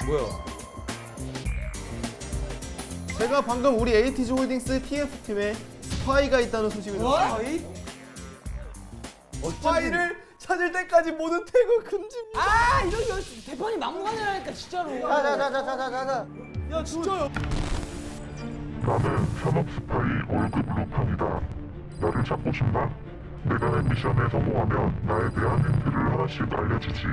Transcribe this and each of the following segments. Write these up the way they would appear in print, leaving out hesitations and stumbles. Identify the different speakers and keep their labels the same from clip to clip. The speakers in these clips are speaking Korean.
Speaker 1: 뭐야?
Speaker 2: 제가 방금 우리 에이티즈 홀딩스 TF팀에 스파이가 있다는 소식을 들었습니다.
Speaker 1: 스파이를 찾을 때까지 모든 태그 금지입니다.
Speaker 3: 아 이거 대판이 막무가내라니까 진짜로.
Speaker 4: 자자자자자자자.
Speaker 1: 야 진짜요?
Speaker 5: 나는 현업 스파이 월급 루팡이다. 나를 찾고 싶나? 내가 내 미션에 성공하면 나에 대한 힌트를 하나씩 알려주지.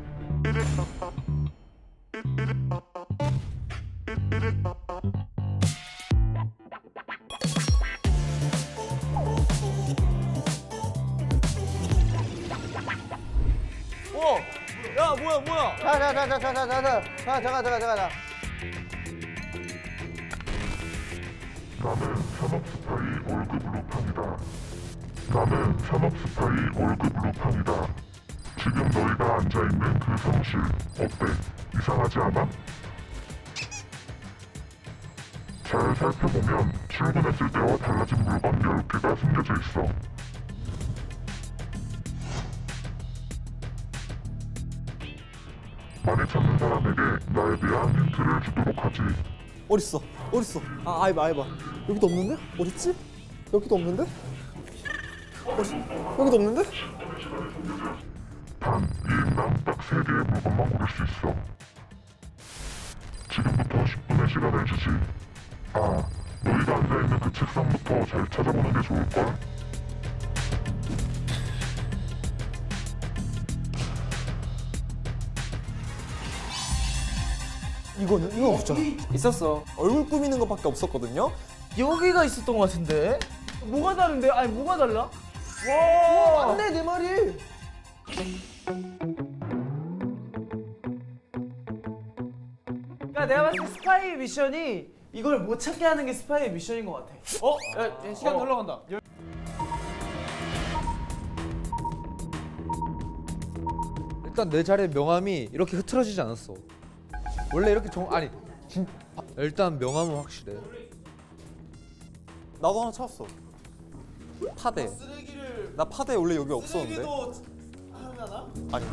Speaker 1: 야 뭐야?
Speaker 4: 자자자자자자자. 자자자자자자.
Speaker 5: 나는 현업 스파이 월급 루팡이다. 나는 현업 스파이 월급 루팡이다. 지금 너희가 앉아있는 그 사무실 어때? 이상하지 않아? 잘 살펴보면 출근했을 때와 달라진 물건 10개가 숨겨져 있어. 많이 찾는 사람에게 나에 대한 힌트를 주도록 하지.
Speaker 1: 어딨어? 아 아이봐. 여기도 없는데? 어딨지? 여기도 없는데? 여기도 없는데?
Speaker 5: 단 2인당 딱 3개의 물건만 고를 수 있어. 지금부터 10분의 시간을 주지. 아, 너희가 앉아있는 그 책상부터 잘 찾아보는 게 좋을걸?
Speaker 1: 이거 없잖아.
Speaker 3: 있었어.
Speaker 1: 얼굴 꾸미는 것밖에 없었거든요.
Speaker 3: 여기가 있었던 것 같은데. 뭐가 다른데? 아니 뭐가 달라?
Speaker 1: 와, 맞네 내 말이.
Speaker 3: 그러니까 내가 봤을 때 스파이 미션이 이걸 못 찾게 하는 게 스파이 미션인 것 같아.
Speaker 1: 야, 시간 흘러간다. 일단 내 자리의 명암이 이렇게 흐트러지지 않았어. 원래 이렇게 일단 명암은 확실해. 나도 하나 찾았어. 파대. 나 파대 원래 여기 없었는데. 아니.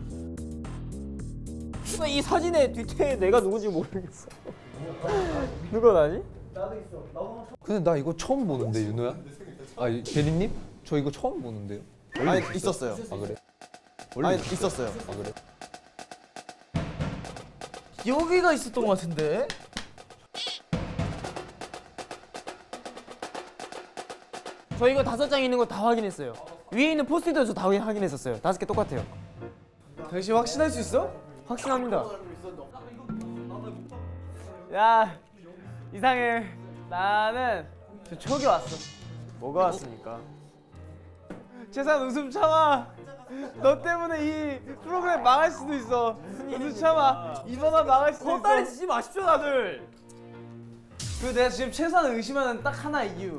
Speaker 3: 이 사진의 뒤태에 내가 누군지 모르겠어. 누가 나니?
Speaker 1: 근데 나 이거 처음 보는데 윤호야? 아 대리님? 저 이거 처음 보는데요?
Speaker 2: 아니 있었어요.
Speaker 1: 아 그래?
Speaker 2: 아니 있었어요.
Speaker 1: 아 그래?
Speaker 3: 여기가 있었던 것 같은데. 저 이거 5장 있는 거 다 확인했어요. 위에 있는 포스트도 저 다 확인했었어요. 5개 똑같아요.
Speaker 2: 당신 확신할 수 있어?
Speaker 3: 확신합니다. 야 이상해. 나는 저 촉이 왔어. 뭐가 왔습니까? 재산 웃음 참아. 너 때문에 이 프로그램 망할 수도 있어. 웃음 참아. 이번만 망할 수도 있어. 헛다리 치지 마십시오 다들. 그 내가 지금 최선을 의심하는 딱 하나 이유.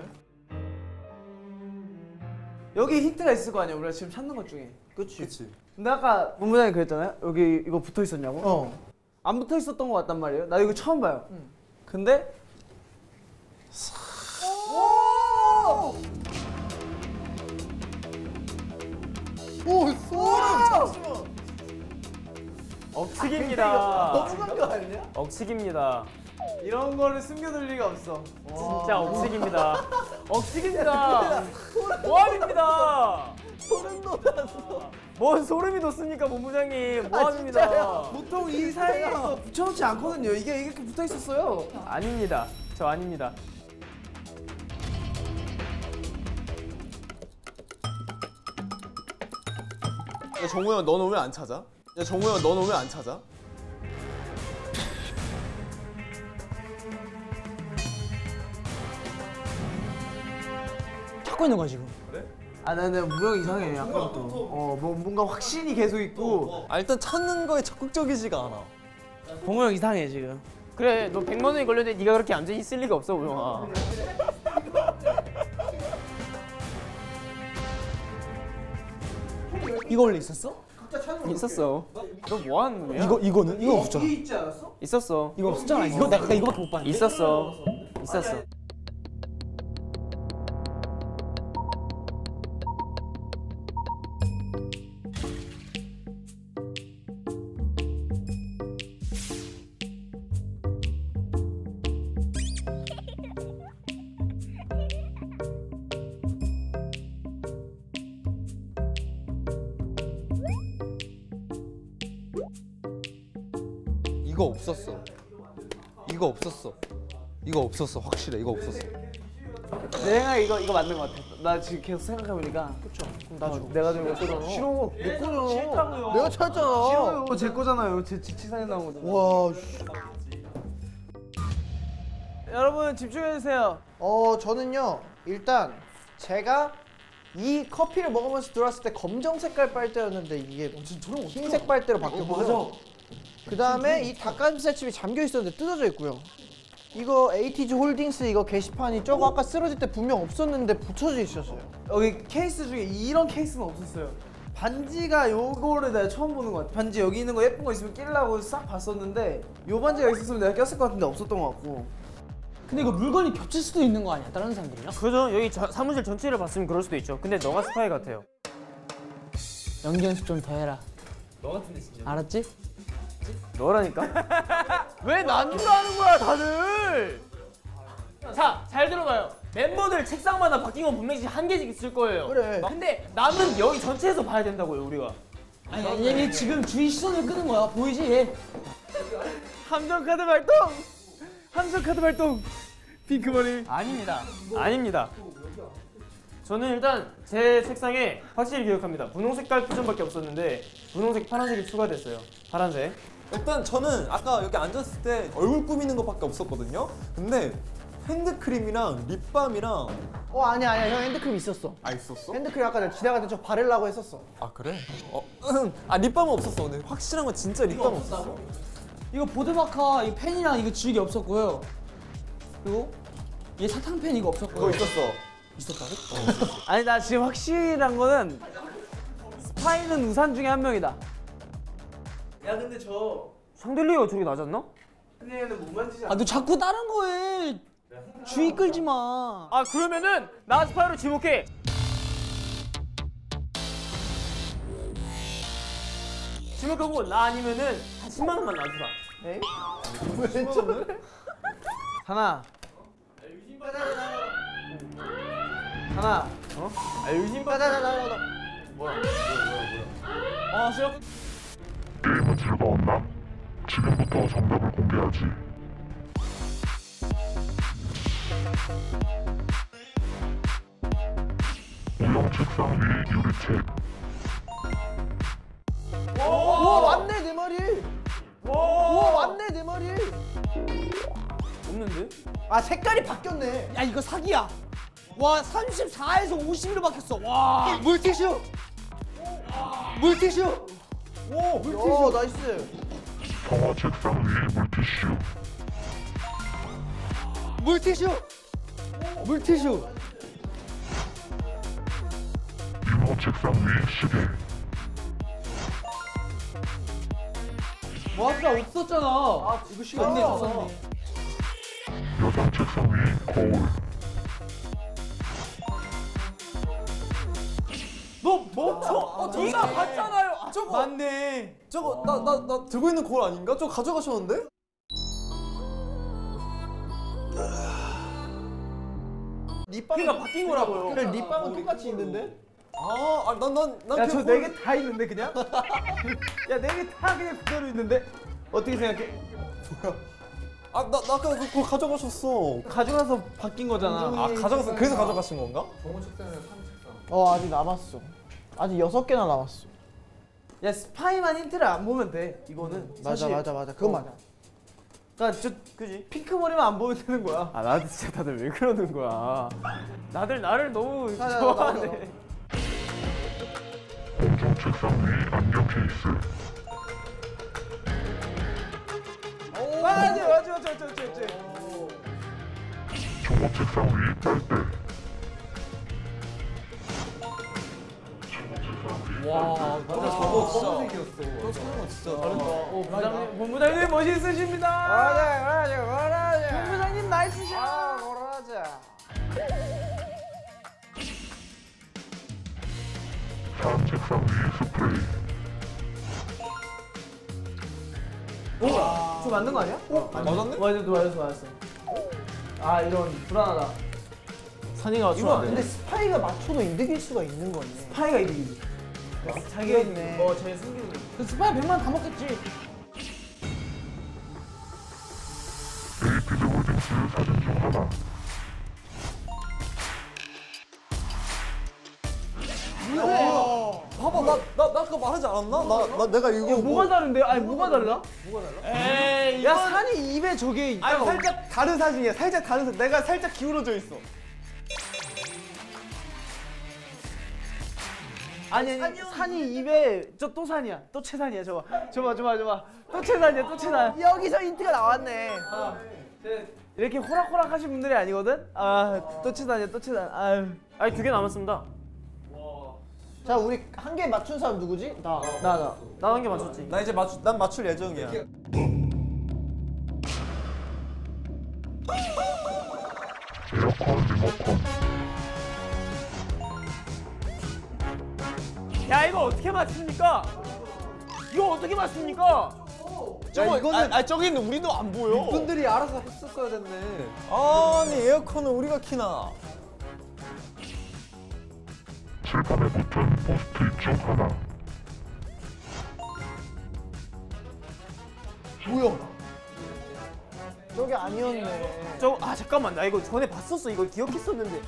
Speaker 3: 여기 힌트가 있을 거 아니야. 우리가 지금 찾는 것 중에.
Speaker 1: 그치.
Speaker 3: 근데 아까 본부장이 그랬잖아요. 여기 이거 붙어 있었냐고? 안 붙어 있었던 것 같단 말이에요. 나 이거 처음 봐요. 근데
Speaker 2: 오 소름.
Speaker 3: 억측입니다.
Speaker 2: 너무한 거 아니냐?
Speaker 3: 억측입니다. 이런 거를 숨겨둘 리가 없어. 진짜 억측입니다. 억측입니다. 모함입니다.
Speaker 2: 소름 돋았어.
Speaker 3: 뭔 소름이 돋습니까, 본부장님? 모함입니다.
Speaker 2: 보통 이 사이에 이거 붙여놓지 않거든요. 이게 이렇게 붙어 있었어요.
Speaker 3: 아닙니다. 저 아닙니다.
Speaker 2: 야 정우 형 너는 왜 안 찾아? 야 정우 형 너는 왜 안 찾아?
Speaker 3: 찾고 있는 거야 지금.
Speaker 2: 아 나는 무형 이상해 아까부터. 뭔가 확신이 계속 있고.
Speaker 1: 아 일단 찾는 거에 적극적이지가 않아.
Speaker 3: 봉우 형 이상해 지금. 그래, 너 100만 원이 걸렸는데 네가 그렇게 앉아 있을 리가 없어, 우영아.
Speaker 1: 이거 원래 있었어?
Speaker 3: 있었어. 너 뭐 하는 놈이야?
Speaker 1: 이거는? 이거 없잖아.
Speaker 2: 여기 있지 않았어?
Speaker 3: 있었어.
Speaker 1: 이거 없잖아. 이거 내가 이거밖에 못 봤는데.
Speaker 3: 있었어. 있었어.
Speaker 1: 이거 없었어. 이거 없었어. 이거 없었어. 확실해. 이거 없었어.
Speaker 3: 내 생각에 이거 맞는 것 같아. 나 지금 계속 생각해보니까.
Speaker 2: 그쵸. 그럼 나 줘.
Speaker 3: 내가 좀 거잖아.
Speaker 2: 싫어. 내 거잖아.
Speaker 3: 싫다고요.
Speaker 2: 내가 찾았잖아.
Speaker 3: 싫어요. 제 거잖아요. 제 지치사에 나온 거잖아.
Speaker 2: 와. 씨.
Speaker 3: 여러분 집중해주세요.
Speaker 2: 저는요. 일단 제가 이 커피를 먹으면서 들어왔을 때 검정 색깔 빨대였는데 이게 흰색 빨대로 바뀌었고요. 맞아. 그 다음에 이 닭가슴살집이 잠겨 있었는데 뜯어져 있고요. 이거 에이티즈 홀딩스 이거 게시판이 저거 아까 쓰러질 때 분명 없었는데 붙여져 있었어요.
Speaker 3: 여기 케이스 중에 이런 케이스는 없었어요. 반지가 요거를 내가 처음 보는 것 같아. 반지 여기 있는 거 예쁜 거 있으면 끼려고 싹 봤었는데 요 반지가 있었으면 내가 꼈을 것 같은데 없었던 것 같고.
Speaker 6: 근데 이거 물건이 겹칠 수도 있는 거 아니야? 다른 사람들이랑?
Speaker 7: 그죠? 여기 사무실 전체를 봤으면 그럴 수도 있죠. 근데 너가 스파이 같아요.
Speaker 6: 연기 연습 좀 더 해라. 너 같은데 진짜. 알았지?
Speaker 7: 너라니까?
Speaker 3: 왜 난줄 아는 거야 다들?
Speaker 7: 자, 잘 들어봐요. 멤버들 책상마다 바뀐 건 분명히 한 개씩 있을 거예요.
Speaker 2: 그래.
Speaker 7: 근데 남은 여기 전체에서 봐야 된다고요, 우리가.
Speaker 6: 아니 얘 지금 주위 시선을 끄는 거야. 보이지? 얘.
Speaker 3: 함정 카드 발동! 함정 카드 발동! 핑크머리.
Speaker 7: 아닙니다. 아닙니다. 저는 일단 제 책상에 확실히 기억합니다. 분홍 색깔 퓨전밖에 없었는데 분홍색, 파란색이 추가됐어요. 파란색.
Speaker 8: 일단 저는 아까 여기 앉았을 때 얼굴 꾸미는 것밖에 없었거든요. 근데 핸드크림이랑 립밤이랑
Speaker 2: 아니야 형 핸드크림 있었어.
Speaker 8: 있었어?
Speaker 2: 핸드크림 아까 내가 지나갈 때 저 바르려고 했었어.
Speaker 8: 아 그래? 립밤은 없었어. 근데 확실한 건 진짜 립밤 없었어.
Speaker 6: 이거 보드마카 이 펜이랑 이거 지우개 없었고요. 그리고 얘 사탕펜 이거 없었고요.
Speaker 8: 그거 있었어.
Speaker 6: 있었다고?
Speaker 3: 아니 나 지금 확실한 거는 스파이는 우산 중에 한 명이다. 야 근데 저
Speaker 7: 샹들리어 저기 낮았나?
Speaker 3: 그녀는 못 만지지 않아?
Speaker 6: 아 너 자꾸 다른 거에 주의 끌지 마.
Speaker 7: 아 그러면은 나 스파이로 지목해. 지목하고 나 아니면은 한 10만 원만 놔주라.
Speaker 2: 에이? 왜 저래?
Speaker 3: 하나. 하나.
Speaker 7: 싫어?
Speaker 5: 게임은 즐거웠나? 지금부터 정답을 공개하지. 우영 책상 위 유리책.
Speaker 2: 우와 맞네 내 말이. 우와 맞네 내 말이.
Speaker 7: 없는데?
Speaker 2: 아 색깔이 바뀌었네.
Speaker 6: 야 이거 사기야. 와 34에서 51로 바뀌었어. 와.
Speaker 2: 물티슈. 물티슈. 오 물티슈 나이스.
Speaker 5: 성화 책상 위 물티슈.
Speaker 2: 물티슈. 물티슈.
Speaker 5: 윤호 책상 위 시계.
Speaker 6: 뭐 아까 없었잖아. 아 이거 시간 없네.
Speaker 5: 여성 책상 위 거울.
Speaker 8: 네가 봤잖아요. 저거 맞네. 저거 나 들고 있는 거울 아닌가? 저거 가져가셨는데?
Speaker 2: 립밤이
Speaker 7: 바뀐 거라고요.
Speaker 2: 그래 립밤은 똑같이 있는데?
Speaker 8: 난
Speaker 3: 야 저 네 개 다 있는데 그냥? 야 네 개 다 그냥 그대로 있는데? 어떻게 생각해?
Speaker 8: 나 아까 그걸 가져가셨어.
Speaker 3: 가져가서 바뀐 거잖아.
Speaker 8: 가져갔어. 그래서 가져가신 건가?
Speaker 2: 아직 남았어. 아직 6개나 남았어.
Speaker 3: 야 스파이만 힌트를 안 보면 돼. 이거는
Speaker 2: 맞아. 그건 맞아.
Speaker 3: 그러니까 저 그지? 핑크머리만 안 보면 되는 거야.
Speaker 7: 아 나한테 진짜 다들 왜 그러는 거야? 다들 나를 너무
Speaker 2: 맞아,
Speaker 7: 좋아하네.
Speaker 5: 검정 책상 위 안경 케이스.
Speaker 3: 맞아.
Speaker 5: 종업 책상 위 빨대.
Speaker 8: 저거 검은색이었어. 저 촬영은 진짜 다르다.
Speaker 3: 본부장님 멋있으십니다.
Speaker 2: 그러자.
Speaker 3: 본부장님 나이스샷.
Speaker 2: 그러자.
Speaker 5: 사람 책상 위 스프레이.
Speaker 3: 저 맞는 거 아니야?
Speaker 8: 맞았네?
Speaker 3: 맞았어. 아 이런 불안하다.
Speaker 7: 선이가
Speaker 3: 이거 안
Speaker 2: 근데 스파이가 맞춰도 이득일 수가 있는 거네.
Speaker 3: 스파이가 이기지. 자기가
Speaker 2: 있네.
Speaker 3: 자기 숨기는 거.
Speaker 6: 그 스파이 100만 다 먹겠지.
Speaker 5: 하나.
Speaker 8: 봐봐 나 그거 말하지 않았나? 나 내가 이거
Speaker 3: 뭐가 다른데? 아니 뭐가 달라?
Speaker 7: 에이
Speaker 3: 야 산이 입에 저게 있다.
Speaker 8: 아니 살짝 다른 사진이야. 살짝 다른 사진. 내가 살짝 기울어져 있어.
Speaker 3: 아니 산이 입에 저 또 산이야. 또 채산이야 저거. 저봐. 또 채산이야 또 채산.
Speaker 2: 여기서 힌트가 나왔네.
Speaker 3: 이렇게 호락호락 하신 분들이 아니거든? 또 채산이야 또 채산. 아유.
Speaker 7: 아니 2개 남았습니다.
Speaker 2: 자 우리 한 개 맞춘 사람 누구지? 나.
Speaker 3: 나.
Speaker 7: 나 한 개 맞췄지.
Speaker 8: 나 이제 난 맞출 예정이야.
Speaker 5: 에어컨 리모컨.
Speaker 7: 야 이거 어떻게 맞춥니까? 이거 어떻게 맞춥니까?
Speaker 8: 저거 이거는 저기 있는 우리도 안 보여.
Speaker 1: 분들이 알아서 했었어야 됐네.
Speaker 8: 아니 에어컨은 우리가 키나.
Speaker 5: 칠판에 붙은 포스트잇 중 하나.
Speaker 2: 뭐야? 저게 아니었네.
Speaker 7: 잠깐만 나 이거 전에 봤었어. 이거 기억했었는데.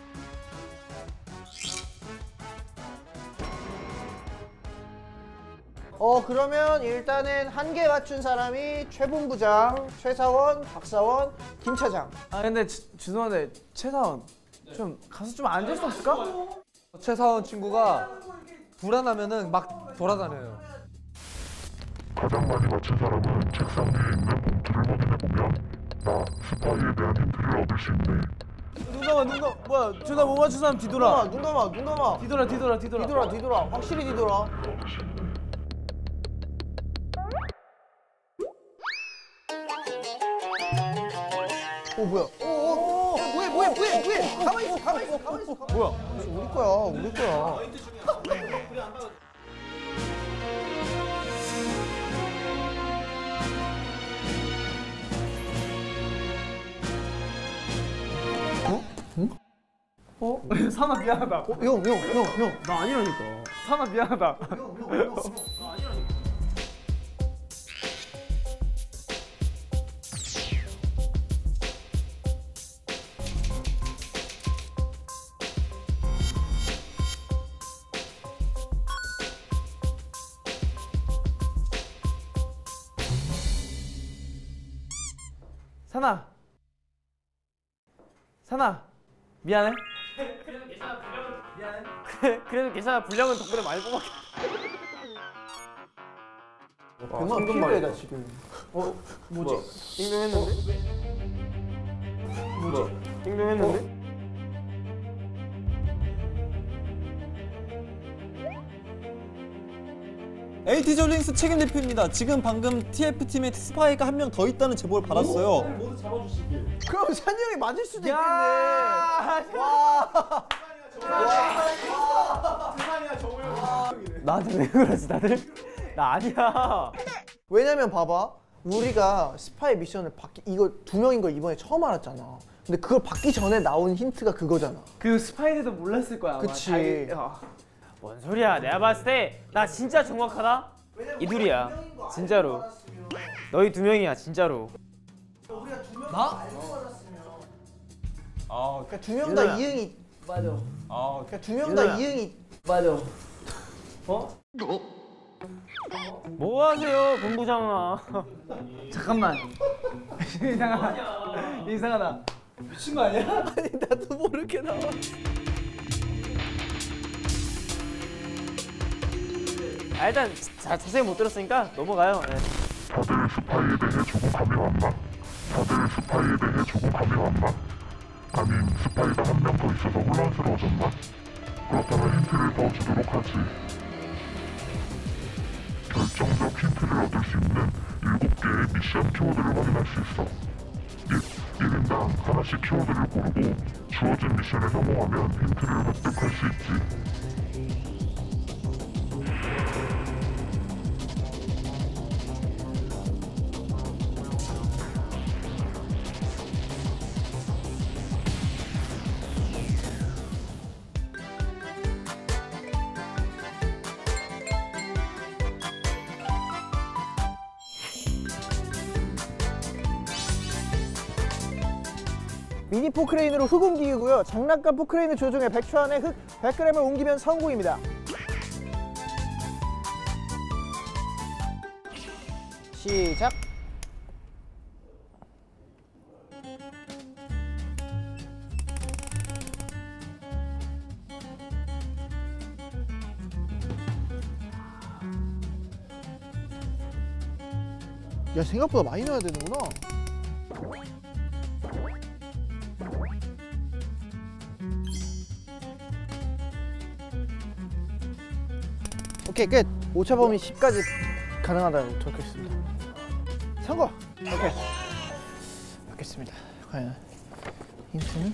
Speaker 2: 그러면 일단은 한 개 맞춘 사람이 최본부장, 최사원, 박사원, 김 차장.
Speaker 3: 근데 죄송한데 최사원 좀 가서 좀 앉을 수 없을까?
Speaker 1: 최사원 친구가 불안하면은 막 돌아다녀요.
Speaker 5: 가장 많이 맞힌 사람은 책상 위에 있는 봉투를 확인해보면 나 스파이에 대한 힌트를 얻을 수 있네.
Speaker 3: 눈 감아 뭐야 죄다 못 맞춘 사람 뒤돌아.
Speaker 2: 눈 감아. 뒤돌아. 확실히 뒤돌아. 뭐야? 뭐해? 가만히 있어.
Speaker 8: 뭐야?
Speaker 2: 우리 거야.
Speaker 3: 산아 미안하다.
Speaker 2: 형.
Speaker 3: 나 아니라니까. 산아 미안하다. 산아 미안해.
Speaker 7: 그래도 괜찮아. 분량은 덕분에 많이 뽑았게.
Speaker 2: 그만 필요해 지금.
Speaker 7: 뭐지? 띵동했는데? 띵동했는데?
Speaker 8: 에이티저 링스 책임 대표입니다. 지금 방금 TF팀에 스파이가 한 명 더 있다는 제보를 받았어요.
Speaker 2: 그럼 산이 형이 맞을 수도 있겠네.
Speaker 7: 나한테 왜 그러지 다들? 나 아니야.
Speaker 2: 왜냐면 봐봐. 우리가 스파이 미션을 이거 2명인 걸 이번에 처음 알았잖아. 근데 그걸 받기 전에 나온 힌트가 그거잖아.
Speaker 3: 그 스파이들도 몰랐을 거야. 아마.
Speaker 2: 그치.
Speaker 7: 뭔 소리야? 내가 봤을 때 나 진짜 정확하다. 이 둘이야. 진짜로. 너희 2명이야 진짜로.
Speaker 2: 그러니까 2명 다 이응이
Speaker 3: 맞아.
Speaker 2: 그러니까 2명 다 이응이
Speaker 3: 맞아.
Speaker 7: 뭐 하세요, 본부장아?
Speaker 3: 잠깐만. 이상하다. 미친 거 아니야?
Speaker 2: 아니 나도 모르게 나와.
Speaker 7: 일단 자세히 못 들었으니까 넘어가요. 네.
Speaker 5: 다들 스파이에 대해 조금 감이 왔나? 아님 스파이가 한 명 더 있어서 혼란스러워졌나? 그렇다면 힌트를 더 주도록 하지. 결정적 힌트를 얻을 수 있는 7개의 미션 키워드를 확인할 수 있어. 1인당 하나씩 키워드를 고르고 주어진 미션에 성공하면 힌트를 획득할 수 있지.
Speaker 2: 미니 포크레인으로 흙 옮기기고요. 장난감 포크레인을 조종해 100초 안에 흙 100g을 옮기면 성공입니다. 시작. 야, 생각보다 많이 넣어야 되는구나. 오케이, 끝. 오차 범위 10까지 가능하다고 적혀있습니다. 성공. 오케이. 받겠습니다. 과연 힌트는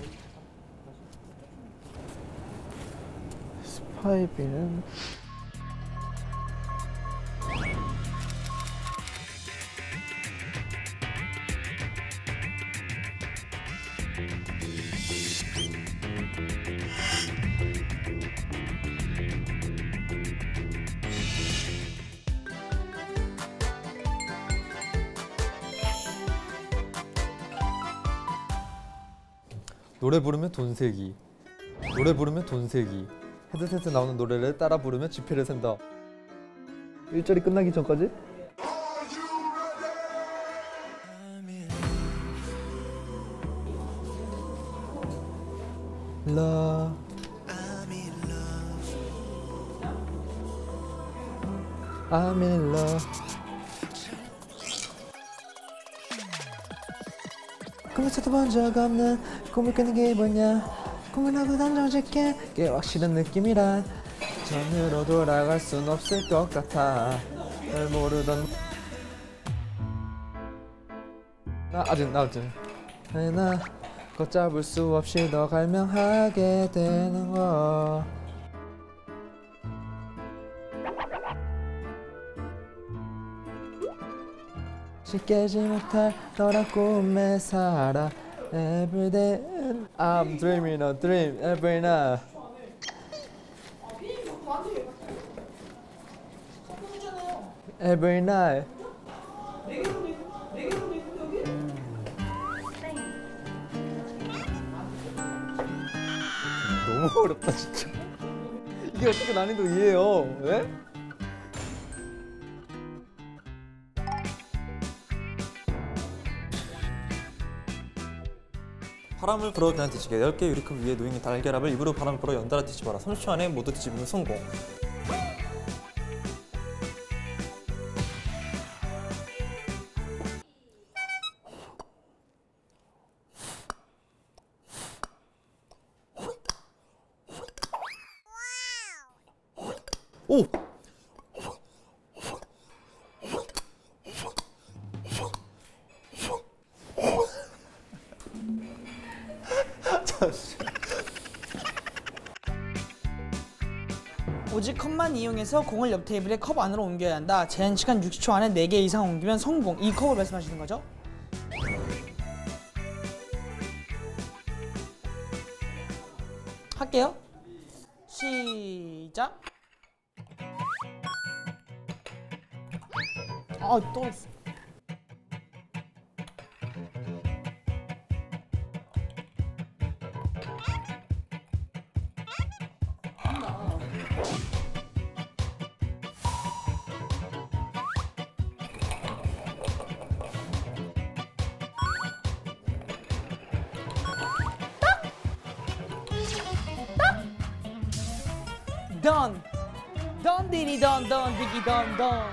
Speaker 2: 스파이비는
Speaker 1: 노래 부르면 돈 세기. 노래 부르면 돈 세기. 헤드셋에 나오는 노래를 따라 부르면 지폐를 센다. 1절이 끝나기 전까지? Love. I'm in love. 꿈을 쳐다본 적 없는 꿈을 꾸는 게 뭐냐. 꿈을 하고 단정짓게 꽤 확실한 느낌이란 전으로 돌아갈 순 없을 것 같아. 널 모르던 나 아직 나 걷잡을 수 없이 더 갈망하게 되는 거. 깨지 못할 너란 꿈에 살아. Every day I'm dreaming a dream every night. Every night. 너무 어렵다 진짜. 이게 어떻게 난이도 이해해요? 왜?
Speaker 8: 바람을 불어 그냥 뒤집기. 10개 유리컵 위에 놓인 달걀압을 입으로 바람을 불어 연달아 뒤집어라. 30초 안에 모두 뒤집으면 성공. 오!
Speaker 6: 오직 컵만 이용해서 공을 옆 테이블에 컵 안으로 옮겨야 한다. 제한 시간 60초 안에 4개 이상 옮기면 성공. 이 컵을 말씀하시는 거죠? 할게요. 시작. 아, 떨어졌어. Done. Done diddy done done diggy done done.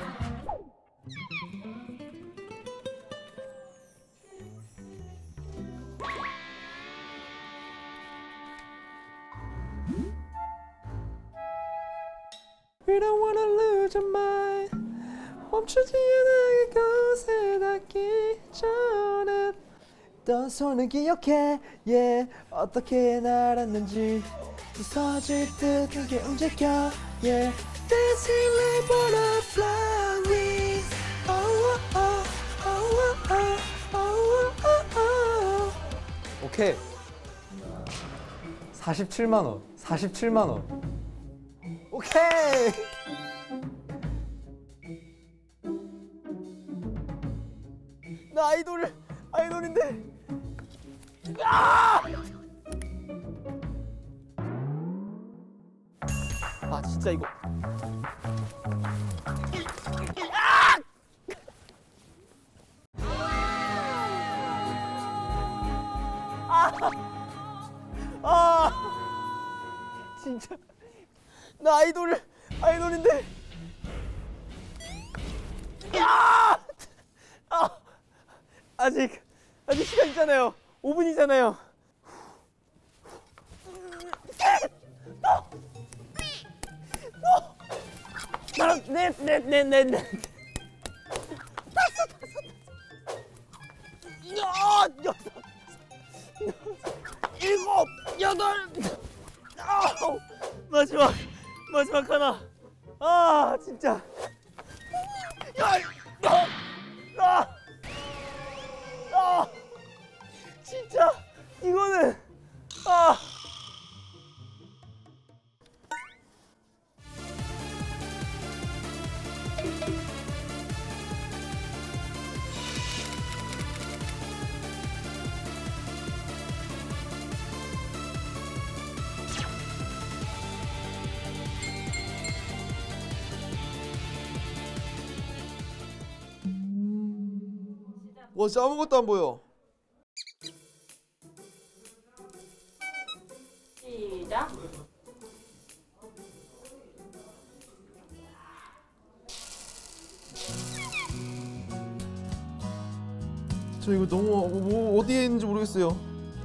Speaker 1: We don't wanna lose your mind. 멈추지 않아 그곳에 닿기 전에 넌 손을 기억해. yeah. 어떻게 날았는지 부서질 듯 크게 움직여. yeah. Dancing like butterfly wings. oh, oh, oh, oh, oh, oh, oh. 오케이. 47만 원. 47만 원. 오케이.
Speaker 2: 나 아이돌인데.
Speaker 3: 아 진짜 이거. 진짜 나 아이돌인데. 아직 시간 있잖아요. 5분이잖아요. 네. 여섯, 일곱, 여덟, 아홉. 마지막 하나. 아 진짜. 진짜 이거는
Speaker 2: 와 진짜 아무것도 안 보여.
Speaker 9: 시작.
Speaker 2: 저 이거 너무 어디에 있는지 모르겠어요.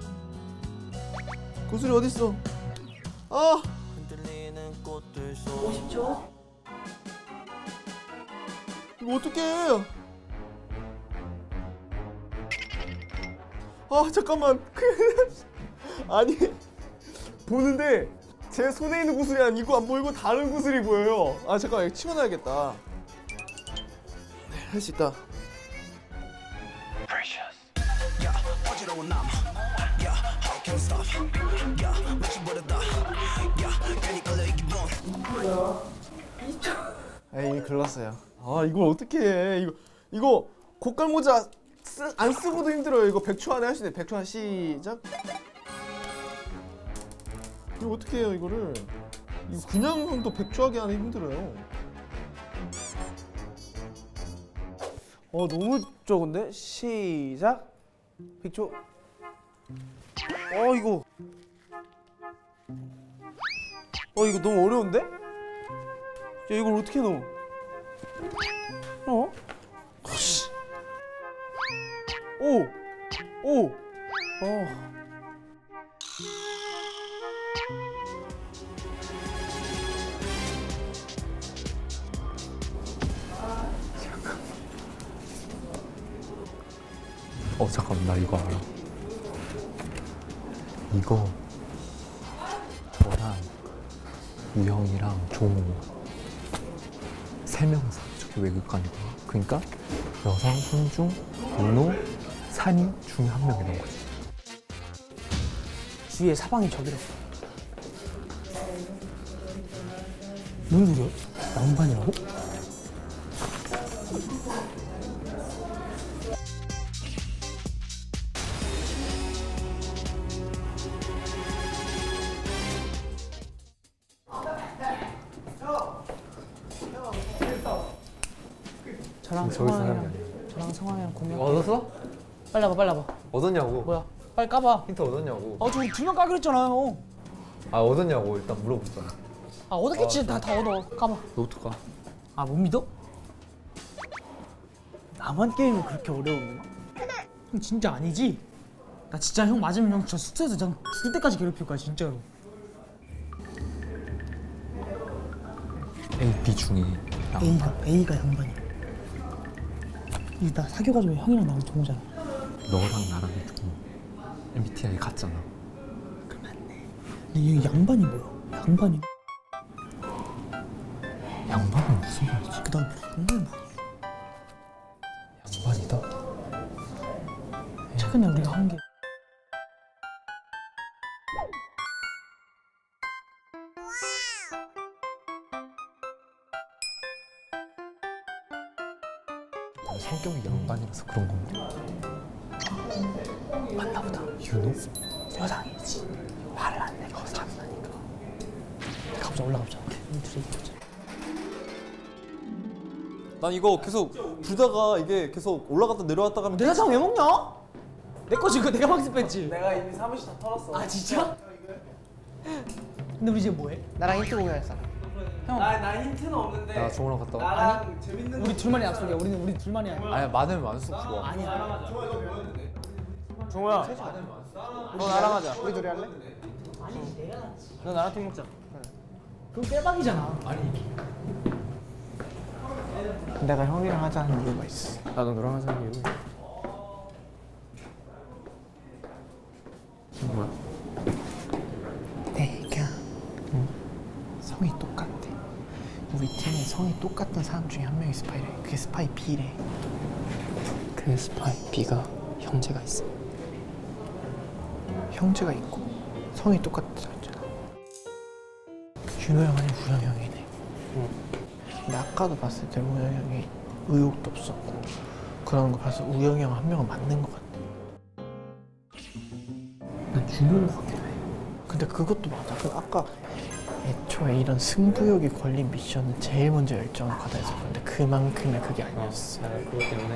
Speaker 2: 구슬이 어디 있어? 아!
Speaker 9: 50초.
Speaker 2: 이거 어떡해? 아 잠깐만. 아니 보는데 제 손에 있는 구슬이 아니고 이거 안 보이고 다른 구슬이 보여요. 아 잠깐만 이거 치워놔야겠다. 네, 할 수 있다. 에이 글렀어요. 아 이걸 어떻게 해? 이거 고깔 모자 안 쓰고도 힘들어요. 이거 100초 안에 할 수 있네. 100초 안 시작. 이거 어떻게 해요 이거를? 이거 그냥 또 100초 하기 안에 힘들어요.
Speaker 3: 너무 적은데? 시작. 100초. 이거. 이거 너무 어려운데? 야, 이걸 어떻게 넣어? 씨. 오.
Speaker 1: 잠깐만 나 이거 알아. 이거 저랑 우영이랑 종호 3명이서 저기 외국관이구나. 그러니까 여상, 손중, 윤호, 산이 중에 한 명이 넣은 거지.
Speaker 6: 주위에 사방이 저기래. 뭔 소리야? 양반이라고? 저랑 성황이랑 공연.
Speaker 1: 얻었어?
Speaker 6: 빨리 와봐.
Speaker 1: 얻었냐고.
Speaker 6: 뭐야? 빨리 까봐.
Speaker 1: 힌트 얻었냐고.
Speaker 6: 저 2명 까기로 했잖아요.
Speaker 1: 얻었냐고 일단 물어보자.
Speaker 6: 얻었겠지. 다 얻어. 까봐.
Speaker 1: 너부터 까.
Speaker 6: 못 믿어?
Speaker 3: 나만 게임이 그렇게 어려웠나?
Speaker 6: 형 진짜 아니지? 나 진짜 형 맞으면 형 저 숙소에서 전 죽을 때까지 괴롭힐 거야 진짜로.
Speaker 1: A, B 중에
Speaker 6: A가 양반이야. 이거 나 사귀어가지고 형이랑 나랑 동호잖아.
Speaker 1: 너랑 나랑 좀 MBTI 같잖아.
Speaker 6: 그럼 맞네. 근데 얘 양반이 뭐야?
Speaker 1: 양반은 무슨 말이지?
Speaker 6: 그다음 양반이 뭐야?
Speaker 1: 양반이다?
Speaker 6: 최근에 우리가 한 게
Speaker 1: 성격이 양반이라서 그런 건가?
Speaker 6: 맞나보다.
Speaker 1: 윤호?
Speaker 6: 여상이지. 화를 안 내고 장난이니까. 가보자 올라가보자.
Speaker 8: 난 이거 계속 불다가 이게 계속 올라갔다 내려왔다 가면
Speaker 6: 내 사탕 왜 먹냐? 내 거지 그거 내가 막스 뺐지.
Speaker 3: 내가 이미 사무실 다 털었어.
Speaker 6: 아 진짜? 근데 우리 이제 뭐해?
Speaker 2: 나랑 힌트 공유할 사람.
Speaker 3: 나 힌트는 없는데.
Speaker 1: 나 종호랑 갔다 와.
Speaker 3: 나랑 재밌는
Speaker 6: 우리 둘만의 약속이야. 우리 둘만이야.
Speaker 1: 아니야 많으면 많을수록 좋아.
Speaker 6: 아니야.
Speaker 7: 종호야, 너 나랑 하자.
Speaker 2: 우리 둘이 할래?
Speaker 7: 너 나랑 팀 먹자.
Speaker 6: 그건 빼박이잖아.
Speaker 2: 내가 형이랑 하자는 이유가 있어.
Speaker 7: 나도 너랑 하자는 이유. 뭐야?
Speaker 2: 내가 성이 똑같대. 우리 팀에 성이 똑같은 사람 중에 한 명이 스파이래. 그게 스파이 B래.
Speaker 9: 그 스파이 B가 형제가 있어.
Speaker 2: 형제가 있고 성이 똑같다 했잖아. 윤호 형 아니면 우영 형이네. 근데 아까도 봤을 때 우영 형이 의욕도 없었고 그런 거 봐서 우영이 형 한 명은 맞는 것 같아. 난 윤호인 것 같긴 해. 근데 그것도 맞아. 그 아까 애초에 이런 승부욕이 걸린 미션은 제일 먼저 열정을 받아서 그런데 그만큼의 그게 아니었어.
Speaker 9: 그것 때문에.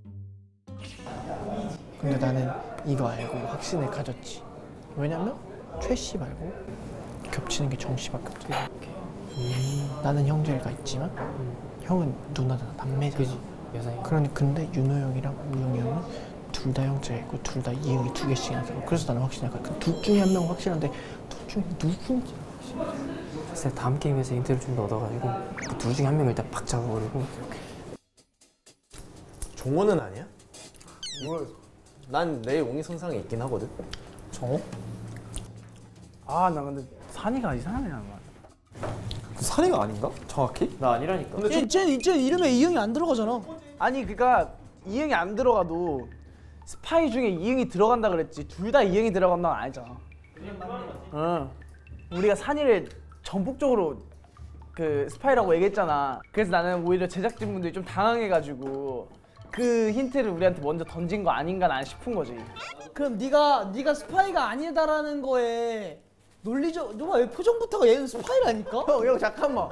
Speaker 2: 근데 나는 이거 알고 확신을 가졌지. 왜냐면 최씨 말고 겹치는 게 정씨밖에 없어. 나는 형제가 있지만 형은 누나잖아, 남매잖아.
Speaker 9: 그지 여상이.
Speaker 2: 그러니 근데 윤호 형이랑 우영이 형은 둘 다 형제가 있고 둘 다 이응이 2개씩이나 되고 그래서 나는 확신해. 그둘 중에 한 명은 확실한데 둘 중에 누군지
Speaker 9: 사실 다음 게임에서 힌트를 좀 더 얻어가지고 그 둘 중에 한 명을 일단 박 잡아버리고.
Speaker 1: 종호는 아니야? 난 내일 옹이 손상이 있긴 하거든.
Speaker 6: 정호?
Speaker 3: 아, 나 근데 산이가 이상하네.
Speaker 8: 그 산이가 아닌가? 정확히?
Speaker 7: 나 아니라니까.
Speaker 6: 쟤 이름에 이응이 안 들어가잖아.
Speaker 3: 아니 그러니까 이응이 안 들어가도 스파이 중에 이응이 들어간다 그랬지. 둘 다 이응이 들어간다 건 아니잖아. 응. 우리가 산이를 전폭적으로 그 스파이라고 얘기했잖아. 그래서 나는 오히려 제작진분들이 좀 당황해가지고 그 힌트를 우리한테 먼저 던진 거 아닌가 난 싶은 거지.
Speaker 6: 그럼 네가 스파이가 아니다라는 거에 논리적. 너가 왜 표정부터가 얘는 스파이라니까?
Speaker 2: 형 잠깐만.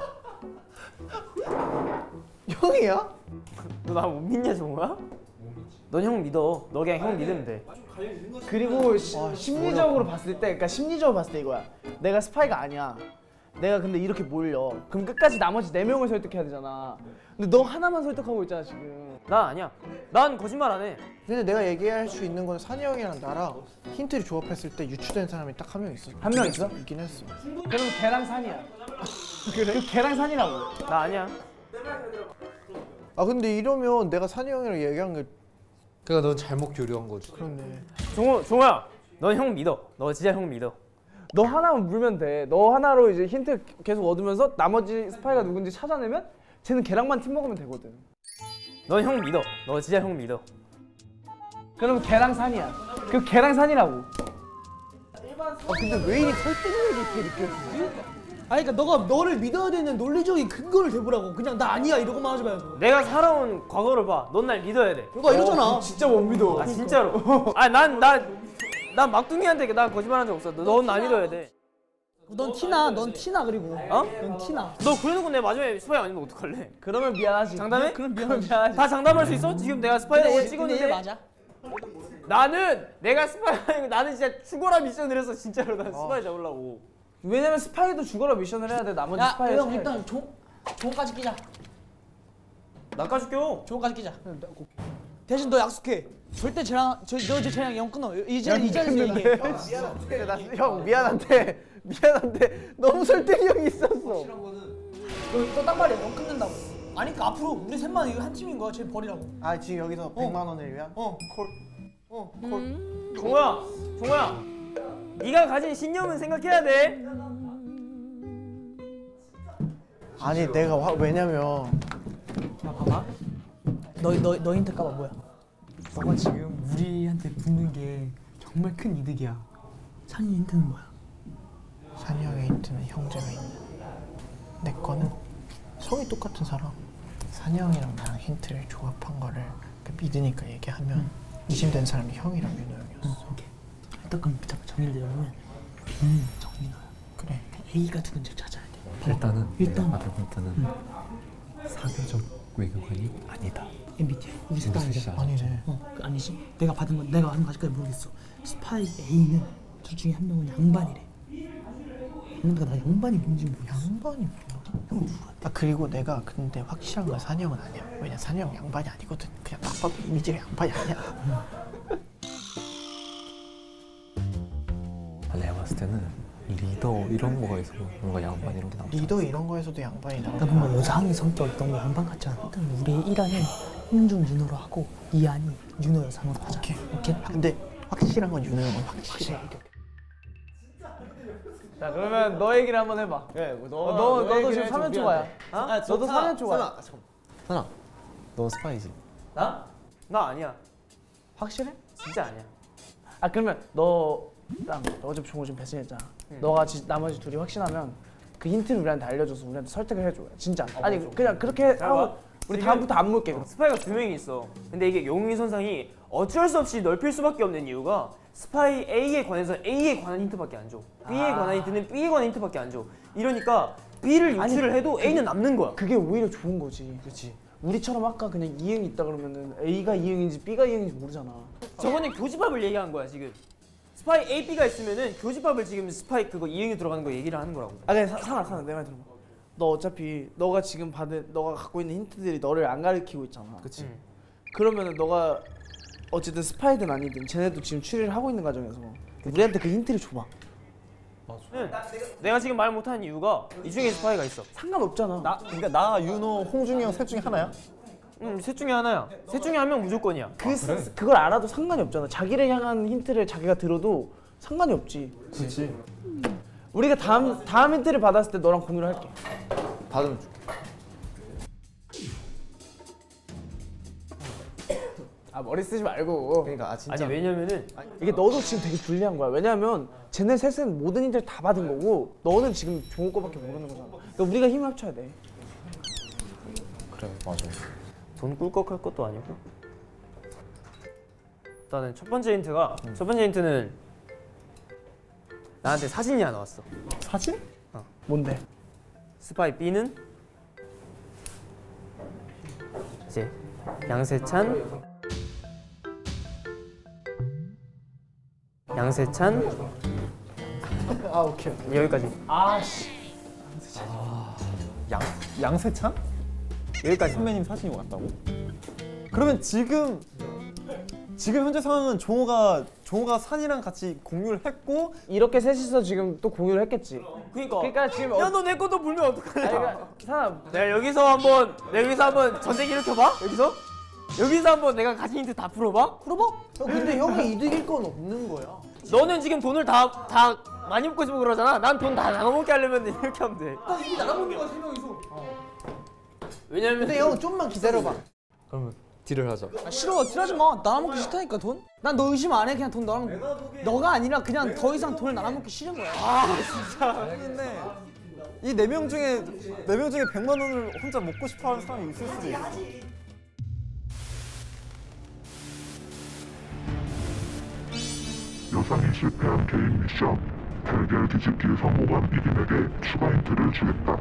Speaker 2: 형이야?
Speaker 7: 너 나 못 믿냐 종호야? 넌 형 믿어. 너 그냥 형 믿으면 돼.
Speaker 3: 그리고 심리적으로 봤을 때, 그러니까 심리적으로 봤을 때 이거야. 내가 스파이가 아니야. 내가 근데 이렇게 몰려. 그럼 끝까지 나머지 4명을 설득해야 되잖아. 근데 너 하나만 설득하고 있잖아 지금.
Speaker 7: 난 아니야. 난 거짓말 안 해.
Speaker 2: 근데 내가 얘기할 수 있는 건 산이 형이랑 나랑 힌트를 조합했을 때 유추된 사람이 딱 한 명 있어.
Speaker 3: 한 명 있어?
Speaker 2: 있긴 했어.
Speaker 3: 그럼 걔랑 산이야. 그래? 그 걔랑 산이라고.
Speaker 7: 나 아니야.
Speaker 2: 아 근데 이러면 내가 산이 형이랑 얘기한 게
Speaker 1: 그러니까 넌 잘못 교류한 거지.
Speaker 2: 그렇네.
Speaker 7: 종호야. 넌 형 믿어. 너 진짜 형 믿어.
Speaker 3: 너 하나만 물면 돼. 너 하나로 이제 힌트 계속 얻으면서 나머지 스파이가 누군지 찾아내면 쟤는 걔랑만 팀 먹으면 되거든.
Speaker 7: 넌 형 믿어. 너 진짜 형 믿어.
Speaker 3: 그럼 걔랑 산이야. 그 걔랑 산이라고.
Speaker 2: 근데 왜 이리 설득력이 있게 느껴지지?
Speaker 6: 아니 그러니까 너가 너를 믿어야 되는 논리적인 근거를 대보라고. 그냥 나 아니야 이러고만 하지 말고.
Speaker 7: 내가 살아온 과거를 봐. 넌 날 믿어야 돼.
Speaker 6: 너가 이러잖아.
Speaker 3: 진짜 못 믿어.
Speaker 7: 아 진짜로. 아 난 막둥이한테 나 거짓말한 적 없어. 넌 나 믿어야 돼.
Speaker 6: 넌 티나. 넌 티나 그리고.
Speaker 7: 어?
Speaker 6: 넌 티나.
Speaker 7: 너 그래놓고 내 마지막에 스파이 아니면 어떡할래?
Speaker 3: 그러면 미안하지.
Speaker 7: 장담해?
Speaker 6: 그럼 미안하지.
Speaker 7: 다 장담할 수 있어? 지금 내가 스파이라고
Speaker 6: 근데 얘
Speaker 7: 찍었는데
Speaker 6: 맞아.
Speaker 7: 나는 내가 스파이 아니고 나는 진짜 죽어라 미션을 해서 진짜로 난 스파이 잡으려고.
Speaker 3: 왜냐면 스파이도 죽어라 미션을 해야 돼. 나머지
Speaker 6: 야,
Speaker 3: 스파이.
Speaker 6: 형 일단 종까지 끼자.
Speaker 7: 나까지 껴.
Speaker 6: 종까지 끼자. 대신 너 약속해. 절대 쟤랑 너 이제 쟤랑 영 끊어. 이 자리에서 얘기해.
Speaker 2: 형 미안한데 너무 설득력이 있었어.
Speaker 6: 너딱 말이야. 영 끊는다고. 아니 그러니까 앞으로 우리 셋만 이거 한 팀인 거야. 쟤 버리라고.
Speaker 2: 아 지금 여기서 100만 원을 위한?
Speaker 7: 종호야. 네가 가진 신념은 생각해야 돼.
Speaker 2: 아니 내가 왜냐면
Speaker 6: 봐봐. 너 힌트 까봐 뭐야? 너가 지금 우리한테 붙는 게 정말 큰 이득이야. 산이 힌트는 뭐야?
Speaker 2: 산이 형의 힌트는 형제가 있는. 내 거는 성이 똑같은 사람. 산이 형이랑 나랑 힌트를 조합한 거를 믿으니까 얘기하면 의심된 사람이 형이랑 윤호 형이었어.
Speaker 6: 오케이. 일단 그럼 잠깐 정리를 내려면 B는 정민호야.
Speaker 2: 그래.
Speaker 6: A가 누군지 찾아야 돼.
Speaker 1: 일단은
Speaker 6: 일단.
Speaker 1: 내가 봤을 때는 사교적 외교관이 아니다.
Speaker 6: MBTI 우리 셋다 아니잖아.
Speaker 2: 아니래.
Speaker 6: 그 아니지. 내가 받은 건 내가 받은 거 아직까지 모르겠어. 스파이 A는 둘 중에 한 명은 양반이래. 근데 나 양반이 뭔지 모르겠어.
Speaker 2: 양반이 뭐야? 형 누가? 아 그리고 내가 근데 확실한 건 산이 형은 아니야. 왜냐 산이 형 양반이 아니거든. 그냥 딱 봐도 이미지가 양반이 아니야.
Speaker 1: 내가 봤을 때는 리더 이런 거가 있어. 뭔가 양반 이런 게 나오잖아.
Speaker 2: 리더 이런 거에서도 양반이 나와.
Speaker 6: 나 뭔가 여자항의 성격 너무 양반 같잖아. 일단 우리 1안은 홍준 윤호로 하고 2안이 윤호 여상으로 하자. 오케이.
Speaker 2: 근데 확실한 건 윤호 형은 확실해.
Speaker 3: 자 그러면 너 얘기를 한번 해봐. 너도 지금 3년 초과야. 너도 3년 초과야.
Speaker 1: 선아, 너 스파이지?
Speaker 7: 나? 나 아니야.
Speaker 3: 확실해?
Speaker 7: 진짜 아니야.
Speaker 3: 아 그러면 너랑 어차피 종호 지금 배신했잖아. 너가 나머지 둘이 확신하면 그 힌트를 우리한테 알려줘서 우리한테 설득을 해줘. 진짜. 아니 그냥 그렇게 하고 우리
Speaker 7: 지금
Speaker 3: 다음부터 안 물게.
Speaker 7: 스파이가 2명이 있어. 근데 이게 용의 선상이 어쩔 수 없이 넓힐 수밖에 없는 이유가 스파이 A에 관해서 A에 관한 힌트밖에 안 줘. B에 관한 힌트는 B에 관한 힌트밖에 안 줘. 이러니까 B를 유출을 해도 A는 남는 거야.
Speaker 3: 그게 오히려 좋은 거지. 그렇지. 우리처럼 아까 그냥 이응이 있다 그러면은 A가 이응인지 B가 이응인지 모르잖아.
Speaker 7: 저거는 교집합을 얘기한 거야 지금. 스파이 A, B가 있으면은 교집합을 지금 스파이 그거 이응이 들어가는 거 얘기를 하는 거라고.
Speaker 3: 아 근데 상아 내 말 들어봐. 너 어차피 너가 지금 너가 갖고 있는 힌트들이 너를 안 가리키고 있잖아.
Speaker 1: 그치.
Speaker 3: 그러면은 너가 어쨌든 스파이든 아니든 쟤네도 지금 추리를 하고 있는 과정에서 우리한테 그 힌트를 줘봐.
Speaker 7: 내가 지금 말 못하는 이유가 이 중에 스파이가 있어.
Speaker 3: 상관없잖아.
Speaker 8: 그러니까 나, 윤호, 홍중이 형 셋 중에 하나야?
Speaker 7: 셋 중에 하나야. 셋 중에 한 명 무조건이야.
Speaker 3: 그걸 알아도 상관이 없잖아. 자기를 향한 힌트를 자기가 들어도 상관이 없지.
Speaker 8: 그렇지.
Speaker 3: 우리가 다음 힌트를 받았을 때 너랑 공유를 할게.
Speaker 8: 받으면 줄게.
Speaker 3: 아 머리 쓰지 말고.
Speaker 8: 그러니까 진짜.
Speaker 7: 아니 왜냐면은
Speaker 3: 이게 너도 지금 되게 불리한 거야. 왜냐면 쟤네 셋은 모든 힌트를 다 받은 거고 너는 지금 좋은 거밖에 모르는 거잖아. 그러니까 우리가 힘을 합쳐야 돼.
Speaker 1: 그래, 맞아.
Speaker 7: 돈 꿀꺽할 것도 아니고. 일단은 첫 번째 힌트는 나한테 사진이 하나 왔어.
Speaker 8: 사진?
Speaker 3: 뭔데?
Speaker 7: 스파이 B는 이제 양세찬
Speaker 2: 아 오케이.
Speaker 7: 여기까지.
Speaker 8: 양세찬?
Speaker 7: 여기까지.
Speaker 8: 선배님 사진이 왔다고? 그러면 지금 현재 상황은 종호가 산이랑 같이 공유를 했고
Speaker 3: 이렇게 셋이서 지금 또 공유를 했겠지. 그러니까 지금
Speaker 7: 야 너 내 것도 물면 어떡하냐.
Speaker 3: 그러니까 사람
Speaker 7: 내가 여기서 한번 전쟁 일으켜봐. 여기서 한번 내가 가진 힌트 다 풀어봐.
Speaker 2: 근데 형이 이득일 건 없는 거야.
Speaker 7: 너는 지금 돈을 다 많이 먹고 싶고 그러잖아. 난 돈 다 나눠먹게 하려면 이렇게 하면 돼.
Speaker 2: 이미 나눠먹는 거야 3명이서.
Speaker 7: 왜냐면
Speaker 2: 근데 형 좀만 기다려봐.
Speaker 1: 그러면 딜을 하자.
Speaker 6: 아, 싫어. 딜하지 마. 나눠먹기 싫다니까 돈. 난 너 의심 안 해. 그냥 돈 너랑 너가 아니라 그냥 더 이상 돈을 나눠먹기 싫은 거야.
Speaker 8: 근데 이 4명 중에 100만 원을 혼자 먹고 싶어하는 사람이 있을 수도 있어.
Speaker 5: 여상이 실패한 개인 미션 달걀 뒤집기에 성공한 이김에게 추가 힌트를 주겠다.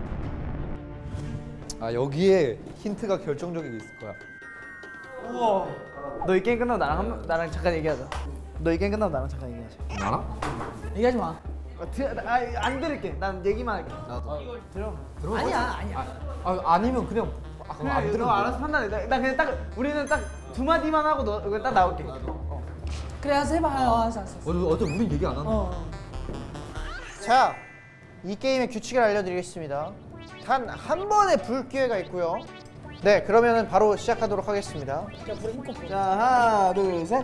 Speaker 8: 아 여기에 힌트가 결정적인 게 있을 거야.
Speaker 3: 너 이 게임 끝나고 나랑 잠깐 얘기하자. 너 이 게임 끝나고 나랑 잠깐 얘기하자.
Speaker 1: 나랑?
Speaker 6: 얘기하지 마.
Speaker 3: 안 들을게. 난 얘기만 할게. 들어.
Speaker 6: 아니야.
Speaker 8: 아니면 그냥
Speaker 3: 그래, 너 알아서 판단해. 나 그냥 딱 우리는 딱 두 마디만 하고 너 이거 딱 나올게.
Speaker 6: 그래, 알았어 해봐요. 알았어.
Speaker 8: 어제 우린 얘기 안 하나?
Speaker 2: 자, 이 게임의 규칙을 알려드리겠습니다. 단 한 번의 불 기회가 있고요. 네, 그러면은 바로 시작하도록 하겠습니다.
Speaker 3: 자 하나 둘 셋.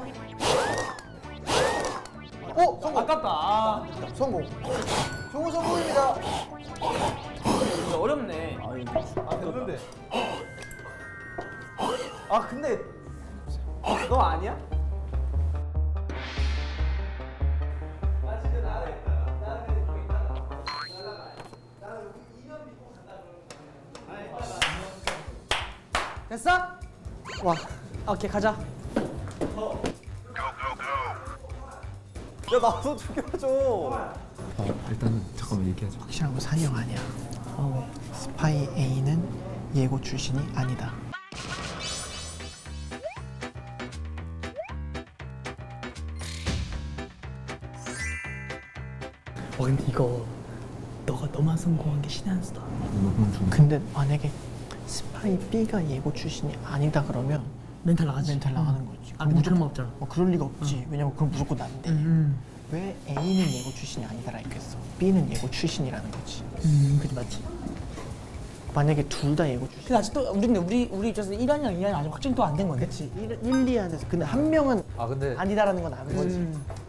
Speaker 2: 오, 성공.
Speaker 7: 아깝다.
Speaker 2: 성공. 종호 성공입니다.
Speaker 7: 이거 어렵네.
Speaker 3: 아 근데 너 아니야?
Speaker 6: 됐어?
Speaker 2: 와,
Speaker 6: 오케이 가자.
Speaker 8: 야 나도 죽여줘.
Speaker 1: 일단 잠깐만 얘기하자.
Speaker 6: 확실한 건 산이 형 아니야. 스파이 A는 예고 출신이 아니다. 근데 이거 너만 성공한 게 신의 한 수다. 근데 만약에 스파이 B가 예고 출신이 아니다 그러면 멘탈 나가는 거지. 근데 그런 거 없잖아. 그럴 리가 없지. 왜냐면 그럼 무조건 난데. 왜 A는 예고 출신이 아니다라 했겠어? B는 예고 출신이라는 거지. 그지 맞지. 만약에 둘 다 예고 출신. 근데 아직도 우리 입장에서 1안이랑 2안이 아직 확정도 안 된 건데. 그렇지. 1, 2안에서 근데 한 명은 아니다라는 건 아는 거지.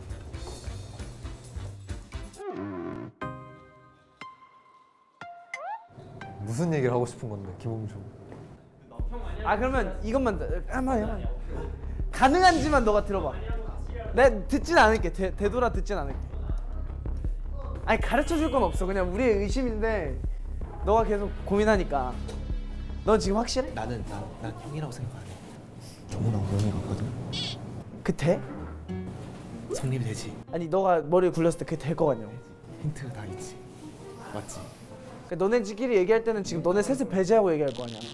Speaker 8: 무슨 얘기를 하고 싶은 건데 김홍준?
Speaker 3: 그러면 이것만 한번 가능한지만 너가 들어봐. 내가 듣진 않을게. 되돌아 듣진 않을게. 아니 가르쳐 줄 건 없어. 그냥 우리의 의심인데 너가 계속 고민하니까. 넌 지금 확실해?
Speaker 6: 난 형이라고 생각 안 해. 정훈아 우영이 같거든.
Speaker 3: 그 돼?
Speaker 6: 성립이 되지.
Speaker 3: 아니 너가 머리에 굴렸을 때 그게 될 거 같냐고.
Speaker 6: 힌트가 다 있지. 맞지?
Speaker 3: 그러니까 너네끼리 얘기할 때는 지금 너네 셋을 배제하고 얘기할 거 아니야.